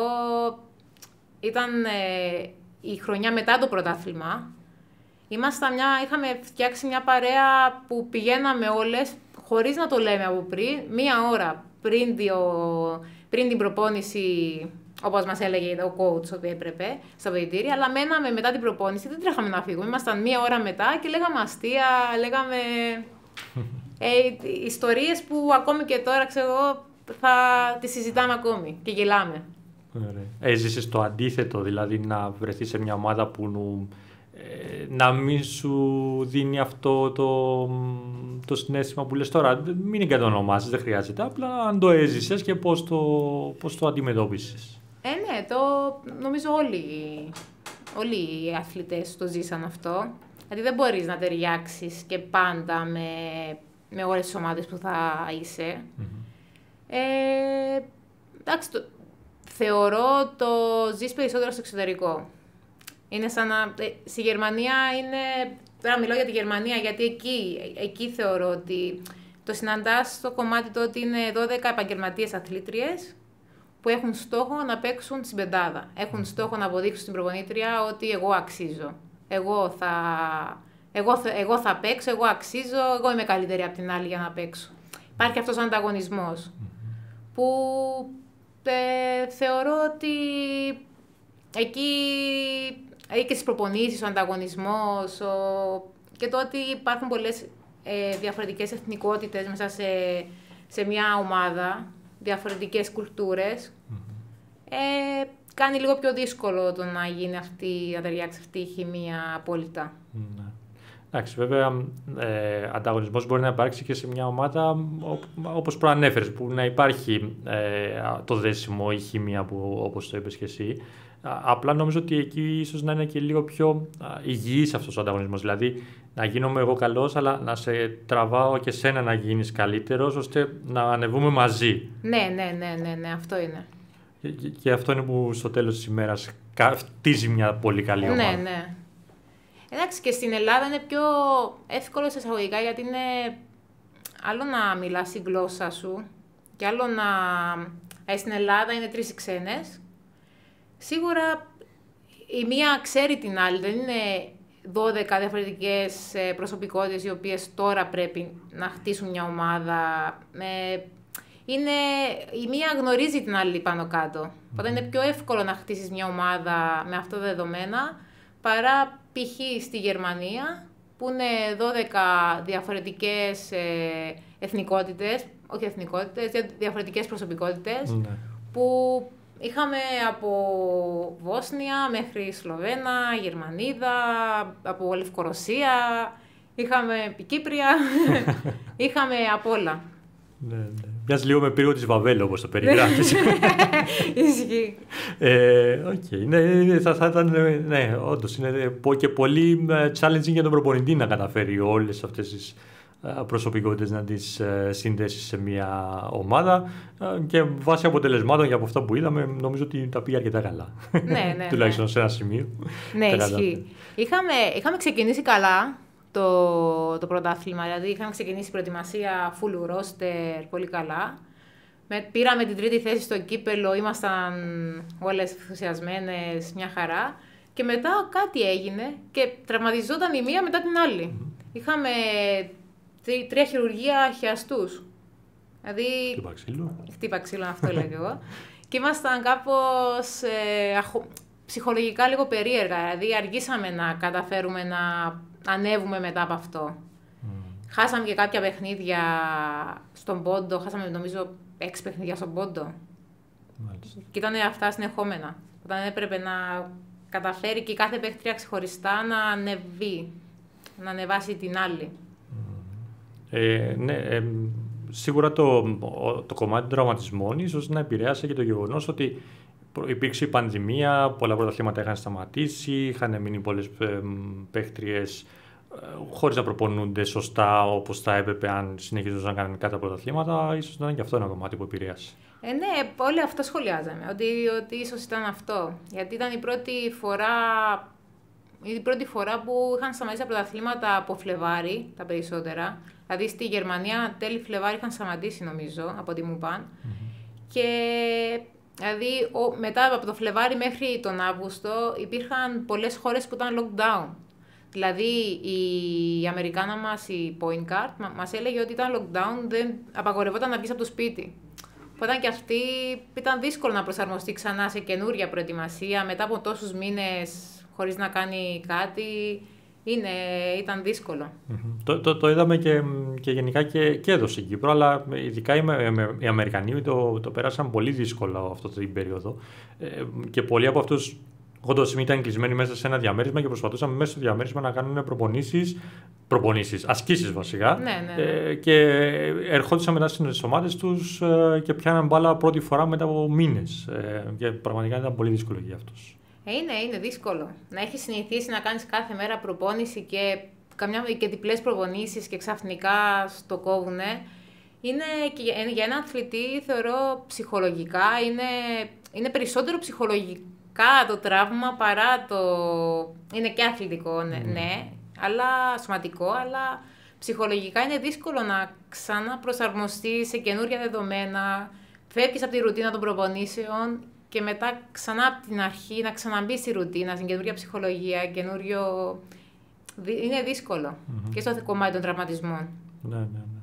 ήταν ε, η χρονιά μετά το πρωτάθλημα. Ήμασταν μια, είχαμε φτιάξει μια παρέα που πηγαίναμε όλες, χωρίς να το λέμε από πριν, μία ώρα πριν, διο, πριν την προπόνηση, όπως μας έλεγε ο coach ότι έπρεπε, στα αποδυτήρια, αλλά μέναμε μετά την προπόνηση, δεν τρέχαμε να φύγουμε. Ήμασταν μία ώρα μετά και λέγαμε αστεία, λέγαμε ε, ιστορίες που ακόμη και τώρα, ξέρω εγώ, θα τις συζητάμε ακόμη και γελάμε. Έζησες το αντίθετο, δηλαδή να βρεθείς σε μια ομάδα που ε, να μην σου δίνει αυτό το, το συναίσθημα που λες τώρα? Μην εγκατονομάσεις, δεν χρειάζεται, απλά αν το έζησες και πώς το, πώς το αντιμετώπισες. Ε, ναι, το, νομίζω όλοι, όλοι οι αθλητές το ζήσαν αυτό. Δηλαδή δεν μπορείς να ταιριάξεις και πάντα με, με όλες τις ομάδες που θα είσαι. Mm-hmm. Ε, εντάξει, το, θεωρώ το ζεις περισσότερο στο εξωτερικό. Είναι σαν να... Ε, στη Γερμανία είναι... Τώρα μιλώ για τη Γερμανία, γιατί εκεί, εκεί θεωρώ ότι το συναντάς στο κομμάτι το ότι είναι δώδεκα επαγγελματίες αθλήτριες που έχουν στόχο να παίξουν στην πεντάδα. Έχουν στόχο να αποδείξουν στην προπονήτρια ότι εγώ αξίζω. Εγώ θα, εγώ, θα, εγώ θα παίξω, εγώ αξίζω, εγώ είμαι καλύτερη από την άλλη για να παίξω. Υπάρχει αυτός ο ανταγωνισμός που... Ε, θεωρώ ότι εκεί και στις προπονήσεις, ο ανταγωνισμός ο... και το ότι υπάρχουν πολλές ε, διαφορετικές εθνικότητες μέσα σε, σε μια ομάδα, διαφορετικές κουλτούρες, mm-hmm. ε, κάνει λίγο πιο δύσκολο το να γίνει αυτή, να ταιριάξει αυτή η χημεία απόλυτα. Mm-hmm. Εντάξει, βέβαια, ε, ανταγωνισμός μπορεί να υπάρξει και σε μια ομάδα όπως προανέφερες, που να υπάρχει ε, το δέσιμο, η χημεία, που, όπως το είπες και εσύ. Απλά νομίζω ότι εκεί ίσως να είναι και λίγο πιο υγιής αυτός ο ανταγωνισμός. Δηλαδή, να γίνομαι εγώ καλός, αλλά να σε τραβάω και σένα να γίνεις καλύτερος, ώστε να ανεβούμε μαζί. Ναι, ναι, ναι, ναι, ναι, αυτό είναι. Και, και αυτό είναι που στο τέλος της ημέρας χτίζει μια πολύ καλή ομάδα. Ναι, ναι. Εντάξει, και στην Ελλάδα είναι πιο εύκολο σε εισαγωγικά, γιατί είναι άλλο να μιλάς η γλώσσα σου και άλλο να... Ε, στην Ελλάδα είναι τρεις οι ξένες. Σίγουρα η μία ξέρει την άλλη, δεν είναι δώδεκα διαφορετικές προσωπικότητες οι οποίες τώρα πρέπει να χτίσουν μια ομάδα. Ε, είναι, η μία γνωρίζει την άλλη πάνω κάτω. Οπότε είναι πιο εύκολο να χτίσεις μια ομάδα με αυτά τα δεδομένα, παρά π.χ. στη Γερμανία, που είναι δώδεκα διαφορετικές ε, εθνικότητες, όχι εθνικότητες, διαφορετικές προσωπικότητες, ναι. που είχαμε από Βόσνια μέχρι Σλοβένα, Γερμανίδα, από Λευκορωσία, είχαμε Κύπρια, είχαμε απ' όλα. Ναι, ναι. Μοιάζει λίγο με πύργο της Βαβέλ, όπως το περιγράφεις. Ισχύει. ε, okay. ναι, θα, θα ήταν, ναι, όντως, είναι και πολύ challenging για τον προπονητή να καταφέρει όλες αυτές τις προσωπικότητες να τις συνδέσει σε μια ομάδα, και βάσει αποτελεσμάτων και από αυτά που είδαμε, νομίζω ότι τα πήγε αρκετά καλά. Ναι, ναι, τουλάχιστον ναι. σε ένα σημείο. Ναι, ισχύει. Είχαμε, είχαμε ξεκινήσει καλά το, το πρωτάθλημα, δηλαδή είχαμε ξεκινήσει η προετοιμασία full roster πολύ καλά. Με, πήραμε την τρίτη θέση στο κύπελο, ήμασταν όλες ενθουσιασμένες, μια χαρά. Και μετά κάτι έγινε και τραυματιζόταν η μία μετά την άλλη. Mm-hmm. Είχαμε τρι, τρία χειρουργία χιαστούς. Δηλαδή... Χτύπα ξύλο. Χτύπα ξύλο, αυτό λέω και εγώ. Και ήμασταν κάπως ε, αχο, ψυχολογικά λίγο περίεργα. Δηλαδή αργήσαμε να καταφέρουμε να ανέβουμε μετά από αυτό. Mm. Χάσαμε και κάποια παιχνίδια στον πόντο. Χάσαμε νομίζω έξι παιχνίδια στον πόντο. Μάλιστα. Και ήταν αυτά συνεχόμενα. Όταν έπρεπε να καταφέρει και κάθε παίχτρια ξεχωριστά να ανεβεί, να ανεβάσει την άλλη. Ε, ναι, ε, σίγουρα το, το κομμάτι των τραυματισμών ίσως να επηρέασε και το γεγονός ότι υπήρξε η πανδημία, πολλά πρωταθλήματα είχαν σταματήσει, είχαν μείνει πολλές ε, παίχτριες ε, χωρίς να προπονούνται σωστά όπως θα έπρεπε αν συνεχίζονταν να κάνουν κάποια πρωταθλήματα. Ίσως να είναι και αυτό ένα κομμάτι που επηρέασε. Ε, ναι, όλοι αυτό σχολιάζαμε, ότι, ότι ίσως ήταν αυτό. Γιατί ήταν η πρώτη φορά, η πρώτη φορά που είχαν σταματήσει τα πρωταθλήματα από Φλεβάρι, τα περισσότερα. Δηλαδή στη Γερμανία τέλη Φλεβάρι είχαν σταματήσει νομίζω, από ό,τι μου είπαν. Mm-hmm. Και δηλαδή ο, μετά από το Φλεβάρι μέχρι τον Αύγουστο υπήρχαν πολλές χώρες που ήταν lockdown. Δηλαδή η Αμερικάνα μας, η Point Guard, μας έλεγε ότι ήταν lockdown, δεν απαγορευόταν να βγεις από το σπίτι. Οπότε και αυτή ήταν δύσκολο να προσαρμοστεί ξανά σε καινούρια προετοιμασία μετά από τόσους μήνες χωρίς να κάνει κάτι. Είναι, ήταν δύσκολο. Mm-hmm. Το, το, το είδαμε και, και γενικά και, και εδώ στην Κύπρο, αλλά ειδικά οι, οι Αμερικανοί το, το πέρασαν πολύ δύσκολα αυτή την περίοδο. Ε, και πολλοί από αυτούς όντως ήταν κλεισμένοι μέσα σε ένα διαμέρισμα και προσπαθούσαν μέσα στο διαμέρισμα να κάνουν προπονήσεις, προπονήσεις, ασκήσεις βασικά. Ναι, ναι, ναι. Ε, και ερχόντουσαν μετά στις ομάδες τους ε, και πιάναν μπάλα πρώτη φορά μετά από μήνες. Ε, και πραγματικά ήταν πολύ δύσκολο για αυτούς. Είναι, είναι δύσκολο. Να έχεις συνηθίσει να κάνεις κάθε μέρα προπόνηση και, καμιά, και διπλές προπονήσεις και ξαφνικά στο κόβουνε. Είναι και για έναν αθλητή, θεωρώ, ψυχολογικά, είναι, είναι περισσότερο ψυχολογικά το τραύμα παρά το... Είναι και αθλητικό, ναι, mm. ναι, αλλά σωματικό, αλλά ψυχολογικά είναι δύσκολο να ξαναπροσαρμοστείς σε καινούρια δεδομένα, φεύγεις από τη ρουτίνα των προπονήσεων και μετά ξανά από την αρχή να ξαναμπείς στη ρουτίνα, στην καινούρια ψυχολογία, καινούριο... Είναι δύσκολο mm-hmm. και στο κομμάτι των τραυματισμών. Ναι, ναι, ναι.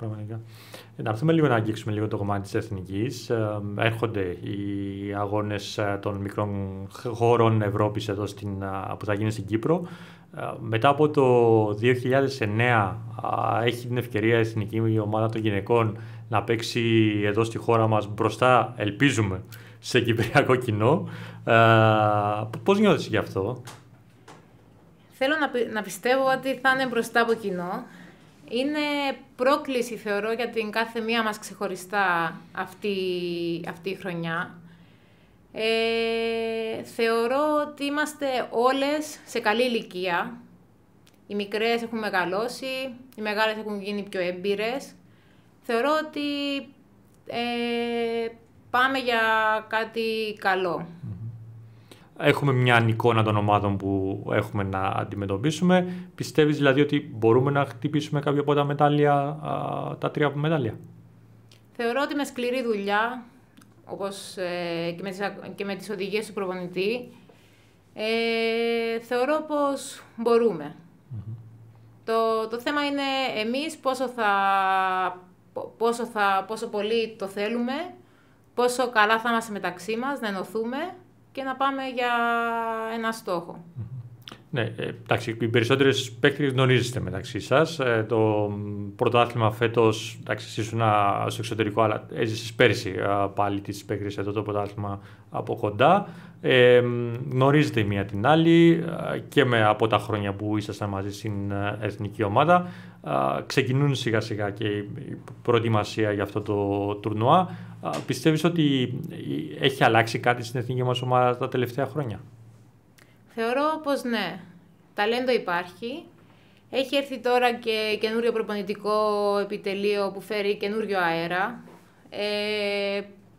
πραγματικά. Να έρθουμε λίγο να αγγίξουμε λίγο το κομμάτι της εθνικής. Ε, έρχονται οι αγώνες των μικρών χωρών Ευρώπης εδώ στην, που θα γίνει στην Κύπρο. Ε, μετά από το δύο χιλιάδες εννέα ε, έχει την ευκαιρία η εθνική ομάδα των γυναικών να παίξει εδώ στη χώρα μας μπροστά, ελπίζουμε, σε κυπριακό κοινό. Ε, πώς νιώθεις γι' αυτό? Θέλω να, πι- να πιστεύω ότι θα είναι μπροστά από κοινό. Είναι πρόκληση, θεωρώ, για την κάθε μία μας ξεχωριστά αυτή, αυτή η χρονιά. Ε, θεωρώ ότι είμαστε όλες σε καλή ηλικία. Οι μικρές έχουν μεγαλώσει, οι μεγάλες έχουν γίνει πιο έμπειρες. Θεωρώ ότι ε, πάμε για κάτι καλό. Έχουμε μια εικόνα των ομάδων που έχουμε να αντιμετωπίσουμε. Πιστεύεις δηλαδή ότι μπορούμε να χτυπήσουμε κάποια από τα μετάλλια, α, τα τρία μετάλλια? Θεωρώ ότι με σκληρή δουλειά, όπως ε, και, με τις, και με τις οδηγίες του προπονητή, ε, θεωρώ πως μπορούμε. Mm-hmm. Το, το θέμα είναι εμείς πόσο, θα, πόσο, θα, πόσο πολύ το θέλουμε, πόσο καλά θα είμαστε μεταξύ μας, να ενωθούμε και να πάμε για ένα στόχο. Ναι, εντάξει, οι περισσότερες παίκτες γνωρίζετε μεταξύ σας. Ε, το πρωτάθλημα φέτος, εντάξει, εσύ ήσουν στο εξωτερικό, αλλά έζησες πέρσι πάλι τις παίκτες εδώ το πρωτάθλημα από κοντά. Ε, γνωρίζετε η μία την άλλη και με, από τα χρόνια που ήσασταν μαζί στην εθνική ομάδα. Ε, ξεκινούν σιγά σιγά και η προετοιμασία για αυτό το τουρνουά. Ε, πιστεύεις ότι έχει αλλάξει κάτι στην εθνική μας ομάδα τα τελευταία χρόνια? Θεωρώ πως ναι. Ταλέντο υπάρχει. Έχει έρθει τώρα και καινούριο προπονητικό επιτελείο που φέρει καινούριο αέρα. Ε,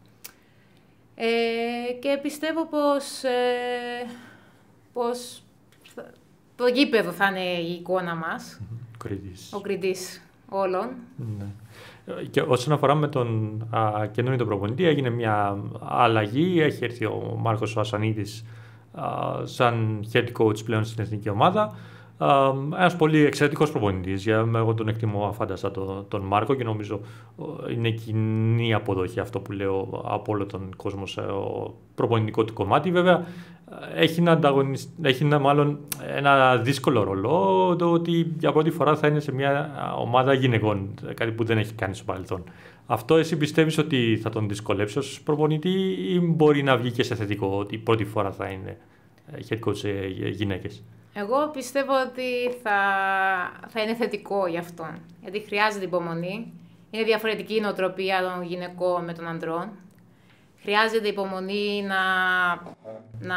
ε, και πιστεύω πως, ε, πως το γήπεδο θα είναι η εικόνα μας. Κριτής. Ο κριτής όλων. Ναι. Και όσον αφορά με τον α, καινούριο τον προπονητή, έγινε μια αλλαγή. Έχει έρθει ο Μάρκος Ασανίδης Uh, σαν head coach πλέον στην εθνική ομάδα. Uh, ένας πολύ εξαιρετικός προπονητής. Εγώ τον εκτιμώ αφάνταστα τον, τον Μάρκο και νομίζω uh, είναι κοινή αποδοχή αυτό που λέω από όλο τον κόσμο σε uh, προπονητικό του κομμάτι. Βέβαια, uh, έχει, ένα έχει ένα, μάλλον ένα δύσκολο ρόλο το ότι για πρώτη φορά θα είναι σε μια ομάδα γυναικών, κάτι που δεν έχει κάνει στο παρελθόν. Αυτό εσύ πιστεύεις ότι θα τον δυσκολέψει ως προπονητή ή μπορεί να βγει και σε θετικό, ότι πρώτη φορά θα είναι head coach σε γυναίκες? Εγώ πιστεύω ότι θα, θα είναι θετικό για αυτόν, γιατί χρειάζεται υπομονή. Είναι διαφορετική η νοοτροπία των γυναικών με των ανδρών. Χρειάζεται υπομονή να, να,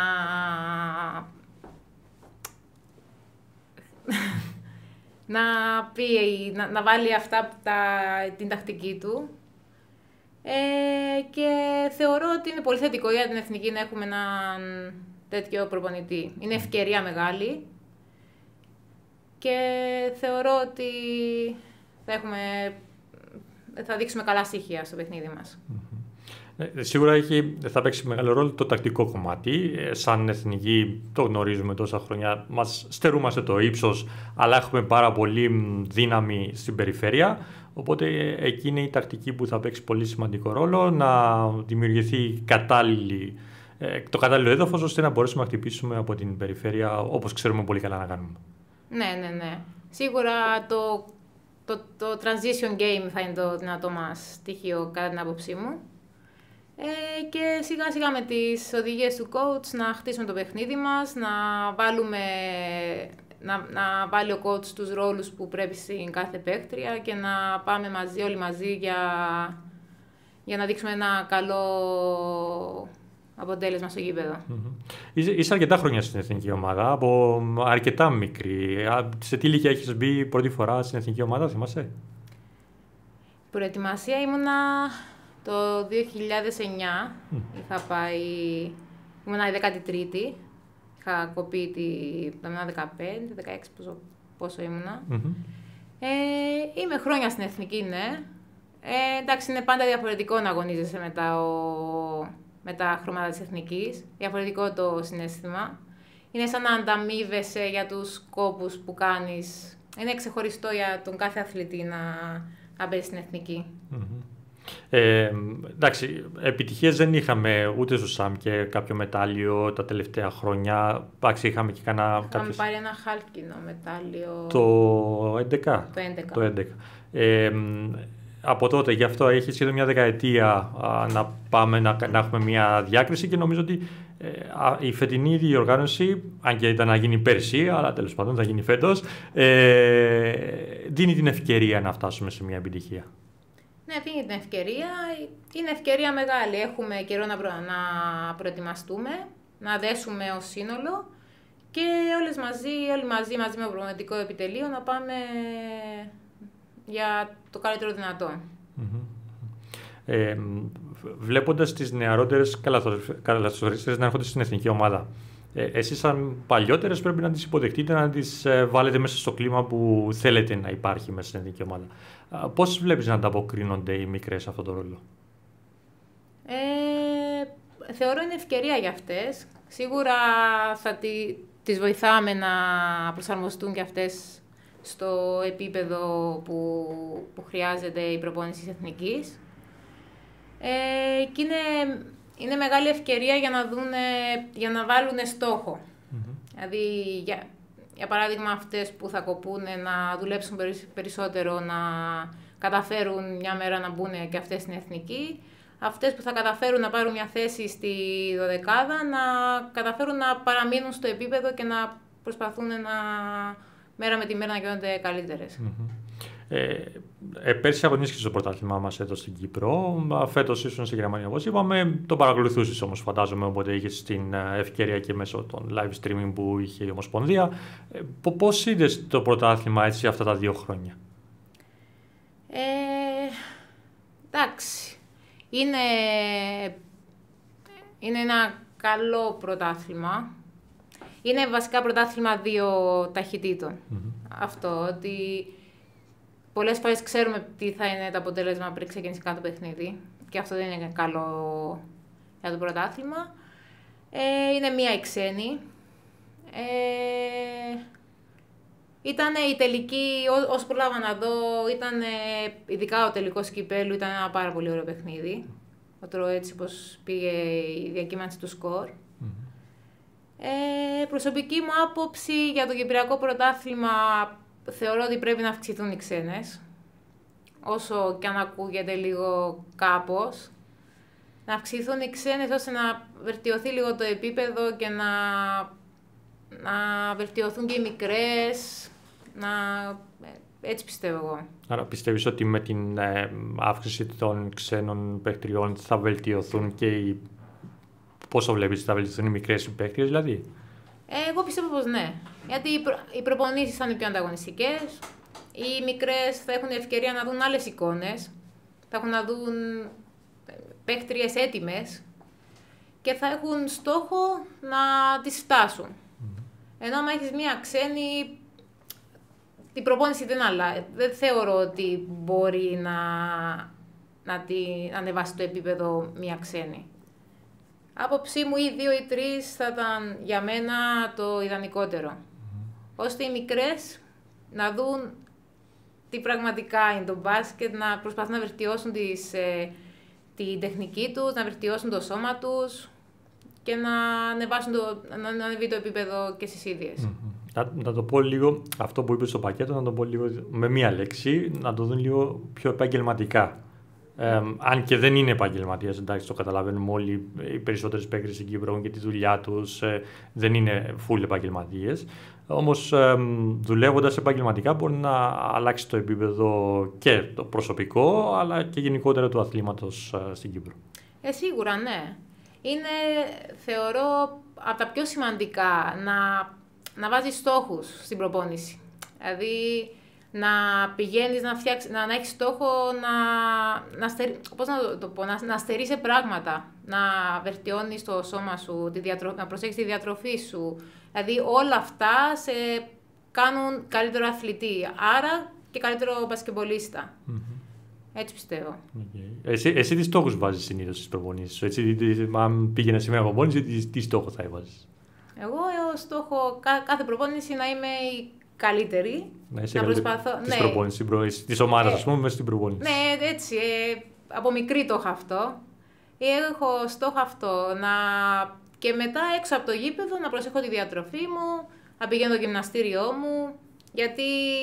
να, πει, να, να βάλει αυτά τα, την τακτική του. Ε, και θεωρώ ότι είναι πολύ θετικό για την εθνική να έχουμε έναν τέτοιο προπονητή. Είναι ευκαιρία μεγάλη και θεωρώ ότι θα, έχουμε, θα δείξουμε καλά στοιχεία στο παιχνίδι μας. Mm-hmm. Ε, σίγουρα έχει, θα παίξει μεγάλο ρόλο το τακτικό κομμάτι. Ε, σαν εθνική το γνωρίζουμε τόσα χρόνια. Μας στερούμαστε το ύψος, αλλά έχουμε πάρα πολύ δύναμη στην περιφέρεια. Οπότε εκεί είναι η τακτική που θα παίξει πολύ σημαντικό ρόλο, να δημιουργηθεί κατάλληλη, το κατάλληλο έδαφος, ώστε να μπορέσουμε να χτυπήσουμε από την περιφέρεια όπως ξέρουμε πολύ καλά να κάνουμε. Ναι, ναι, ναι. Σίγουρα το, το, το transition game θα είναι το δυνατό μας στοιχείο κατά την άποψή μου. Ε, και σιγά σιγά με τις οδηγίες του coach να χτίσουμε το παιχνίδι μας, να βάλουμε... Να, να βάλει ο coach τους ρόλους που πρέπει στην κάθε παίκτρια και να πάμε μαζί, όλοι μαζί για, για να δείξουμε ένα καλό αποτέλεσμα στο γήπεδο. Mm-hmm. Είσαι, είσαι αρκετά χρόνια στην εθνική ομάδα, από αρκετά μικρή. Σε τι ηλικία έχεις μπει πρώτη φορά στην εθνική ομάδα, θυμάσαι? Προετοιμασία ήμουνα το δύο χιλιάδες εννιά, mm. είχα πάει, ήμουνα η δέκατη τρίτη. Είχα κοπεί το δεκαπέντε, δεκαέξι, πόσο, πόσο ήμουνα. Mm-hmm. Ε, είμαι χρόνια στην εθνική, ναι. Ε, εντάξει, είναι πάντα διαφορετικό να αγωνίζεσαι με τα, ο, με τα χρώματα της εθνικής. Διαφορετικό το συναίσθημα. Είναι σαν να ανταμείβεσαι για τους κόπους που κάνεις. Είναι ξεχωριστό για τον κάθε αθλητή να, να μπες στην εθνική. Mm-hmm. Ε, εντάξει, επιτυχίες δεν είχαμε ούτε στο ΣΑΜ και κάποιο μετάλλιο τα τελευταία χρόνια. Εντάξει, είχαμε και κανένα... Είχαμε κάποιες... πάρει ένα χάλκινο μετάλλιο... Το έντεκα. Το έντεκα. Το έντεκα. Ε, από τότε, γι' αυτό έχει σχεδόν μια δεκαετία α, να πάμε να, να έχουμε μια διάκριση και νομίζω ότι ε, α, η φετινή διοργάνωση, αν και ήταν να γίνει πέρσι, αλλά τέλος πάντων θα γίνει φέτος, ε, δίνει την ευκαιρία να φτάσουμε σε μια επιτυχία. Ναι, δίνει την ευκαιρία. Είναι ευκαιρία μεγάλη. Έχουμε καιρό να, προ... να προετοιμαστούμε, να δέσουμε ως σύνολο και όλες μαζί, όλοι μαζί, μαζί με το προγραμματικό επιτελείο να πάμε για το καλύτερο δυνατό. Mm-hmm. Ε, βλέποντας τις νεαρότερες καλαθοσφαιριστές να έρχονται στην εθνική ομάδα, ε, εσείς σαν παλιότερες πρέπει να τις υποδεχτείτε, να τις ε, βάλετε μέσα στο κλίμα που θέλετε να υπάρχει μέσα στην εθνική ομάδα. Πώς βλέπεις να ανταποκρίνονται οι μικρές σε αυτόν τον ρόλο? Ε, θεωρώ είναι ευκαιρία για αυτές. Σίγουρα θα τη, τις βοηθάμε να προσαρμοστούν και αυτές στο επίπεδο που, που χρειάζεται η προπόνηση της εθνικής. Ε, και είναι, είναι μεγάλη ευκαιρία για να, δούνε, για να βάλουν στόχο. Mm-hmm. Δηλαδή, για, για παράδειγμα, αυτές που θα κοπούνε να δουλέψουν περισσότερο, να καταφέρουν μια μέρα να μπουν και αυτές στην εθνική. Αυτές που θα καταφέρουν να πάρουν μια θέση στη δωδεκάδα, να καταφέρουν να παραμείνουν στο επίπεδο και να προσπαθούν να, μέρα με τη μέρα να γίνονται καλύτερες. Mm-hmm. Ε, ε, πέρσι αγωνίστηκες στο πρωτάθλημά μας εδώ στην Κύπρο. Φέτος ήσουν στη Γερμανία, όπως είπαμε. Το παρακολουθούσες όμως, φαντάζομαι, οπότε είχες την ευκαιρία και μέσω των live streaming που είχε η Ομοσπονδία. Ε, πώς είδες το πρωτάθλημα έτσι αυτά τα δύο χρόνια? Ε, εντάξει. Είναι, είναι ένα καλό πρωτάθλημα. Είναι βασικά πρωτάθλημα δύο ταχυτήτων. Mm-hmm. Αυτό, ότι πολλές φορές ξέρουμε τι θα είναι το αποτέλεσμα πριν ξεκινήσει κάθε παιχνίδι. Και αυτό δεν είναι καλό για το πρωτάθλημα. Ε, είναι μία η ξένη. Ε, ήταν η τελική, ό, όσο προλάβα να δω, ήταν ειδικά ο τελικός κυπέλου, ήταν ένα πάρα πολύ ωραίο παιχνίδι. Ότρο έτσι πως πήγε η διακύμανση του σκορ. Mm-hmm. Ε, προσωπική μου άποψη για το κυπριακό πρωτάθλημα, θεωρώ ότι πρέπει να αυξηθούν οι ξένες. Όσο και αν ακούγεται λίγο κάπως. Να αυξηθούν οι ξένες ώστε να βελτιωθεί λίγο το επίπεδο και να, να βελτιωθούν και οι μικρές. Να... Έτσι πιστεύω εγώ. Άρα πιστεύεις ότι με την ε, αύξηση των ξένων παίκτριών θα βελτιωθούν και οι... Πόσο βλέπεις θα βελτιωθούν οι μικρές παίκτριες δηλαδή? Ε, εγώ πιστεύω πως ναι. Γιατί οι, προ... οι προπονήσεις θα είναι πιο ανταγωνιστικές. Οι μικρές θα έχουν ευκαιρία να δουν άλλες εικόνες. Θα έχουν να δουν παίκτριες έτοιμες. Και θα έχουν στόχο να τις φτάσουν. Mm. Ενώ άμα έχεις μία ξένη, την προπόνηση δεν αλλάζει. Δεν θεωρώ ότι μπορεί να, να την ανεβάσει το επίπεδο μία ξένη. Άποψή μου ή δύο ή τρεις θα ήταν για μένα το ιδανικότερο. Mm-hmm. Ώστε οι μικρές να δουν τι πραγματικά είναι το μπάσκετ, να προσπαθούν να βελτιώσουν τις, ε, την τεχνική τους, να βελτιώσουν το σώμα τους και να ανεβάσουν το, να, να ανεβεί το επίπεδο και στις ίδιες. Mm-hmm. Να, να το πω λίγο, αυτό που είπες στο πακέτο, να το πω λίγο με μία λέξη, να το δουν λίγο πιο επαγγελματικά. Ε, αν και δεν είναι επαγγελματίες, εντάξει, το καταλαβαίνουμε όλοι, οι περισσότερες παίκτες στην Κύπρο έχουν και τη δουλειά τους, ε, δεν είναι full επαγγελματίες. Όμως, ε, δουλεύοντας επαγγελματικά μπορεί να αλλάξει το επίπεδο και το προσωπικό, αλλά και γενικότερα του αθλήματος ε, στην Κύπρο. Ε, σίγουρα, ναι. Είναι, θεωρώ, από τα πιο σημαντικά να, να βάζεις στόχους στην προπόνηση. Δηλαδή, να πηγαίνεις, να, φτιάξεις, να, να έχεις στόχο να, να, στερ, πώς να, το, το πω, να, να στερείς σε πράγματα, να βελτιώνεις το σώμα σου, τη διατρο, να προσέχεις τη διατροφή σου. Δηλαδή όλα αυτά σε κάνουν καλύτερο αθλητή, άρα και καλύτερο μπασκετμπολίστα. Mm-hmm. Έτσι πιστεύω. Okay. Εσύ, εσύ τι στόχους βάζεις συνήθως στις προπονήσεις σου? Έτσι, αν πήγαινε σε μια προπόνηση, τι, τι στόχο θα έβαζες? Εγώ έχω στόχο κάθε προπόνηση να είμαι η καλύτερη. Να είσαι να καλύτερη προσπαθώ. Της ναι. προπόνησης, της ομάδας, Ε, ας πούμε, μέσα στην προπόνηση. Ναι, έτσι. Ε, από μικρή το είχα αυτό. Έχω στόχο αυτό. Να... Και μετά έξω από το γήπεδο να προσέχω τη διατροφή μου, να πηγαίνω στο γυμναστήριό μου, γιατί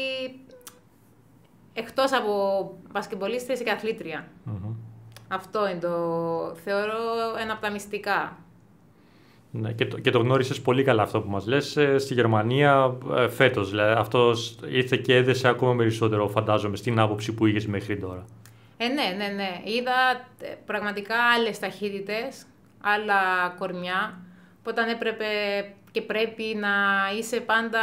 εκτός από μπασκετμπολίστρια είσαι και αθλήτρια. Mm-hmm. Αυτό είναι το, θεωρώ, ένα από τα μυστικά. Ναι, και, το, και το γνώρισες πολύ καλά αυτό που μας λες ε, στη Γερμανία ε, φέτος. Δηλαδή, αυτός ήρθε και έδεσε ακόμα περισσότερο, φαντάζομαι, στην άποψη που είχες μέχρι τώρα. Ε, ναι, ναι, ναι. Είδα ε, πραγματικά άλλες ταχύτητες, άλλα κορμιά, που όταν έπρεπε και πρέπει να είσαι πάντα...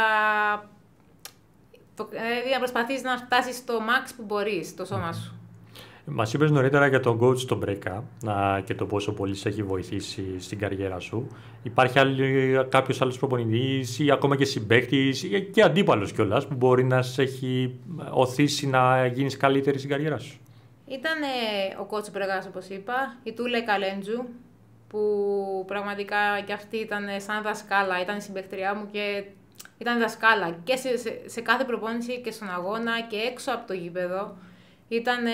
Το, δηλαδή να προσπαθείς να φτάσεις στο max που μπορείς, το σώμα σου. Μας είπες νωρίτερα για τον coach στον Μπρέκα και το πόσο πολύ σε έχει βοηθήσει στην καριέρα σου. Υπάρχει άλλη, κάποιος άλλος προπονητής ή ακόμα και συμπαίκτης ή και αντίπαλος κιόλας που μπορεί να σε έχει οθήσει να γίνεις καλύτερη στην καριέρα σου? Ήταν ο coach Μπρέκας, όπως είπα, η Τούλε Καλέντζου, που πραγματικά κι αυτή ήταν σαν δασκάλα, ήταν η συμπαίκτριά μου και ήταν δασκάλα και σε, σε, σε κάθε προπόνηση και στον αγώνα και έξω από το γήπεδο. Ήταν,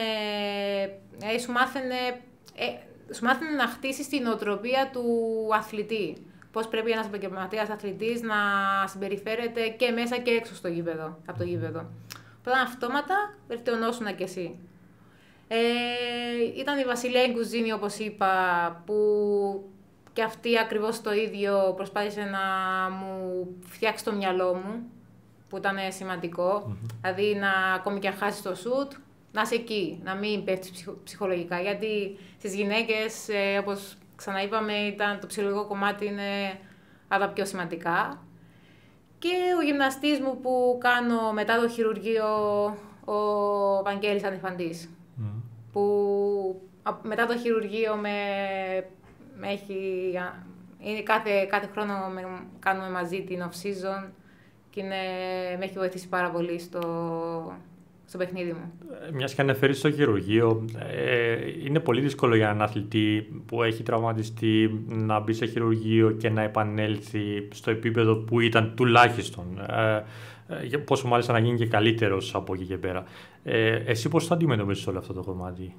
ε, σου, μάθαινε, ε, σου μάθαινε να χτίσεις την νοοτροπία του αθλητή. Πώς πρέπει ένας επαγγελματίας αθλητής να συμπεριφέρεται και μέσα και έξω στο γήπεδο, από το γήπεδο. Οπότε αυτόματα βελτιωνόσουνα κι εσύ. Ε, ήταν η Βασιλέα Γκουζίνη, όπως είπα, που και αυτή ακριβώς το ίδιο προσπάθησε να μου φτιάξει το μυαλό μου, που ήταν σημαντικό. Mm-hmm. Δηλαδή, να, ακόμη και αν χάσεις το σουτ, να είσαι εκεί, να μην πέφτεις ψυχο, ψυχολογικά. Γιατί στις γυναίκες, ε, όπως ξαναείπαμε, ήταν, το ψυχολογικό κομμάτι είναι από τα πιο σημαντικά. Και ο γυμναστής μου που κάνω μετά το χειρουργείο, ο Βαγγέλης Ανιφαντής, mm. που μετά το χειρουργείο με, με έχει... Είναι κάθε, κάθε χρόνο με, κάνουμε μαζί την off-season και είναι, με έχει βοηθήσει πάρα πολύ στο, στο παιχνίδι μου. Μιας και αναφέρεις στο χειρουργείο, ε, είναι πολύ δύσκολο για έναν αθλητή που έχει τραυματιστεί να μπει σε χειρουργείο και να επανέλθει στο επίπεδο που ήταν τουλάχιστον. Ε, ε, πόσο μάλιστα να γίνει και καλύτερος από εκεί και πέρα. Ε, εσύ πώς θα αντιμετωπίσεις όλο αυτό το κομμάτι?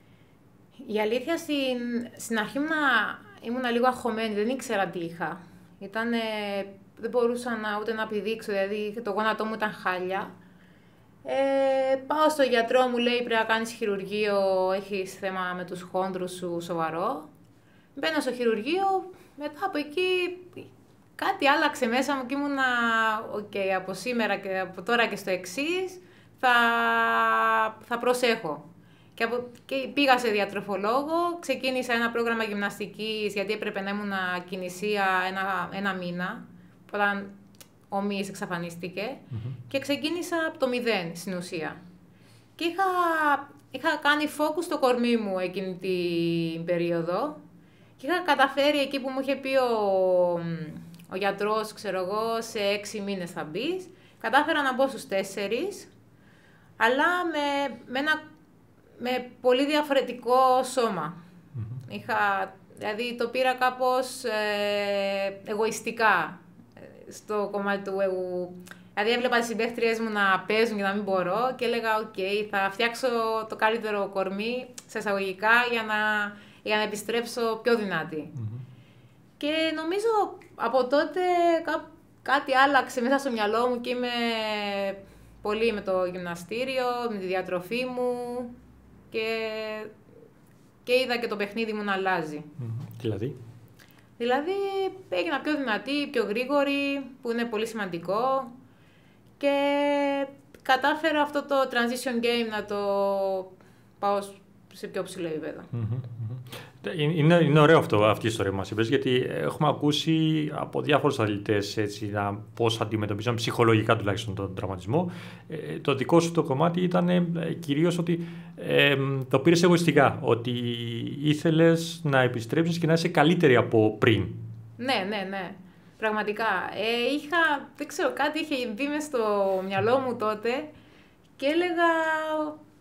Η αλήθεια, στην, στην αρχή ήμουνα, ήμουνα λίγο αγχωμένη, δεν ήξερα τι είχα. Ήτανε, δεν μπορούσα να, ούτε να πηδήξω, δηλαδή το γόνατό μου ήταν χάλια. Ε, πάω στο γιατρό, μου λέει πρέπει να κάνεις χειρουργείο, έχεις θέμα με τους χόνδρους σου σοβαρό. Μπαίνω στο χειρουργείο, μετά από εκεί κάτι άλλαξε μέσα μου και ήμουνα okay, από σήμερα και από τώρα και στο εξής θα, θα προσέχω. Και, από, και πήγα σε διατροφολόγο, ξεκίνησα ένα πρόγραμμα γυμναστικής γιατί έπρεπε να ήμουν κινησία ένα, ένα μήνα. Όταν ο μυς εξαφανίστηκε mm-hmm. και ξεκίνησα από το μηδέν στην ουσία. Και είχα, είχα κάνει focus στο κορμί μου εκείνη την περίοδο και είχα καταφέρει εκεί που μου είχε πει ο, ο γιατρός, ξέρω εγώ, σε έξι μήνες θα μπεις. Κατάφερα να μπω στους τέσσερις, αλλά με, με ένα με πολύ διαφορετικό σώμα. Mm-hmm. Είχα, δηλαδή το πήρα κάπως ε, εγωιστικά στο κομμάτι του εγώ. Δηλαδή έβλεπα τις συμπαίχτριές μου να παίζουν και να μην μπορώ και έλεγα οκ, okay, θα φτιάξω το καλύτερο κορμί σε εισαγωγικά για να, για να επιστρέψω πιο δυνατή. Mm-hmm. Και νομίζω από τότε κά, κάτι άλλαξε μέσα στο μυαλό μου και είμαι πολύ με το γυμναστήριο, με τη διατροφή μου και, και είδα και το παιχνίδι μου να αλλάζει. Mm-hmm. Δηλαδή? Δηλαδή έγινα πιο δυνατή, πιο γρήγορη, που είναι πολύ σημαντικό και κατάφερα αυτό το transition game να το πάω σε πιο ψηλό επίπεδο. Mm-hmm. Είναι, είναι ωραίο αυτό, αυτή η ιστορία που μας είπες, γιατί έχουμε ακούσει από διάφορους αθλητές έτσι, να, πώς αντιμετωπίζαν ψυχολογικά τουλάχιστον τον τραυματισμό. Ε, το δικό σου το κομμάτι ήταν ε, κυρίως ότι ε, το πήρες εγωιστικά, ότι ήθελες να επιστρέψεις και να είσαι καλύτερη από πριν. Ναι, ναι, ναι. Πραγματικά. Ε, είχα, δεν ξέρω, κάτι είχε μπει μες στο μυαλό μου τότε και έλεγα...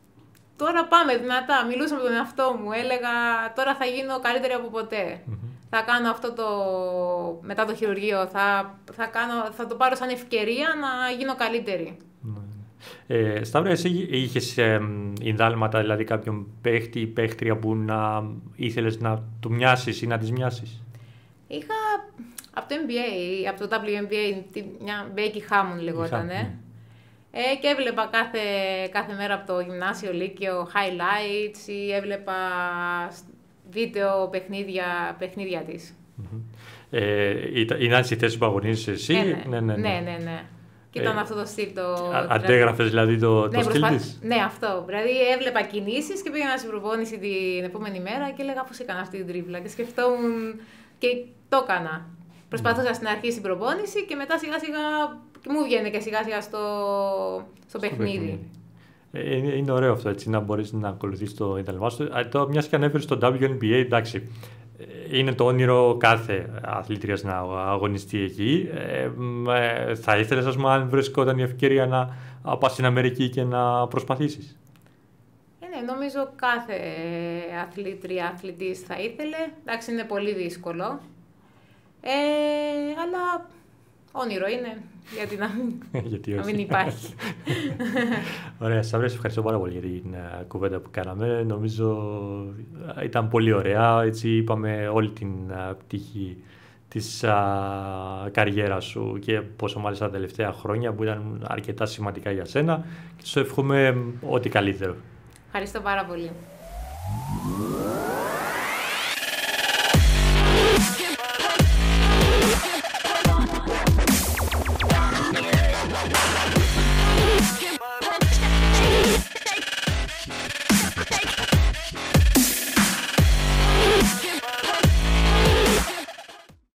Τώρα πάμε δυνατά. Μιλούσα με τον εαυτό μου. Έλεγα τώρα θα γίνω καλύτερη από ποτέ. Mm-hmm. θα κάνω αυτό το, μετά το χειρουργείο, θα, θα, κάνω, θα το πάρω σαν ευκαιρία να γίνω καλύτερη. Ε, Σταύρο, εσύ είχες ε, ιδάλματα, δηλαδή κάποιον παίχτη ή παίχτρια που να ήθελες να του μοιάσεις ή να της μοιάσεις? Είχα από το N B A, από το ντάμπλιου N B A, μια Becky Hammon λεγόταν. Ε. Ε, και έβλεπα κάθε, κάθε μέρα από το γυμνάσιο Λύκειο highlights ή έβλεπα βίντεο παιχνίδια, παιχνίδια της. Mm-hmm. Ε, είναι στη θέση που αγωνίζεσαι εσύ? Ε, ναι. Ναι, ναι, ναι. ναι, ναι, ναι. Και ήταν ε, αυτό το στυλ. Το... Αντέγραφες δηλαδή το, ναι, το στυλ προσπά... της? Ναι, αυτό. Δηλαδή έβλεπα κινήσεις και πήγαινα στην προπόνηση την επόμενη μέρα και έλεγα πώς έκανα αυτή την τρίπλα. Και σκεφτόμουν και το έκανα. Προσπαθούσα mm. στην αρχή στην προπόνηση και μετά σιγά σιγά και μου βγαίνει και σιγά σιγά στο, στο, στο παιχνίδι. Ε, είναι, είναι ωραίο αυτό, έτσι, να μπορείς να ακολουθείς το ιδάλμά σου. Το, μιας και ανέφερες στο ντάμπλιου Εν Μπι Έι, εντάξει, είναι το όνειρο κάθε αθλήτριας να αγωνιστεί εκεί. Ε, ε, θα ήθελες, ας πούμε, αν βρισκόταν η ευκαιρία να πας στην Αμερική και να προσπαθήσεις? Ε, ναι, νομίζω κάθε αθλήτρια, αθλητής θα ήθελε. Εντάξει, είναι πολύ δύσκολο. Ε, αλλά όνειρο είναι, γιατί να μην, γιατί να μην υπάρχει. Ωραία, Σταύρο, σε ευχαριστώ πάρα πολύ για την uh, κουβέντα που κάναμε. Νομίζω uh, ήταν πολύ ωραία. Έτσι είπαμε όλη την uh, πτυχή της uh, καριέρας σου και πόσο μάλιστα τα τελευταία χρόνια που ήταν αρκετά σημαντικά για σένα και σου εύχομαι ό,τι καλύτερο. Ευχαριστώ πάρα πολύ.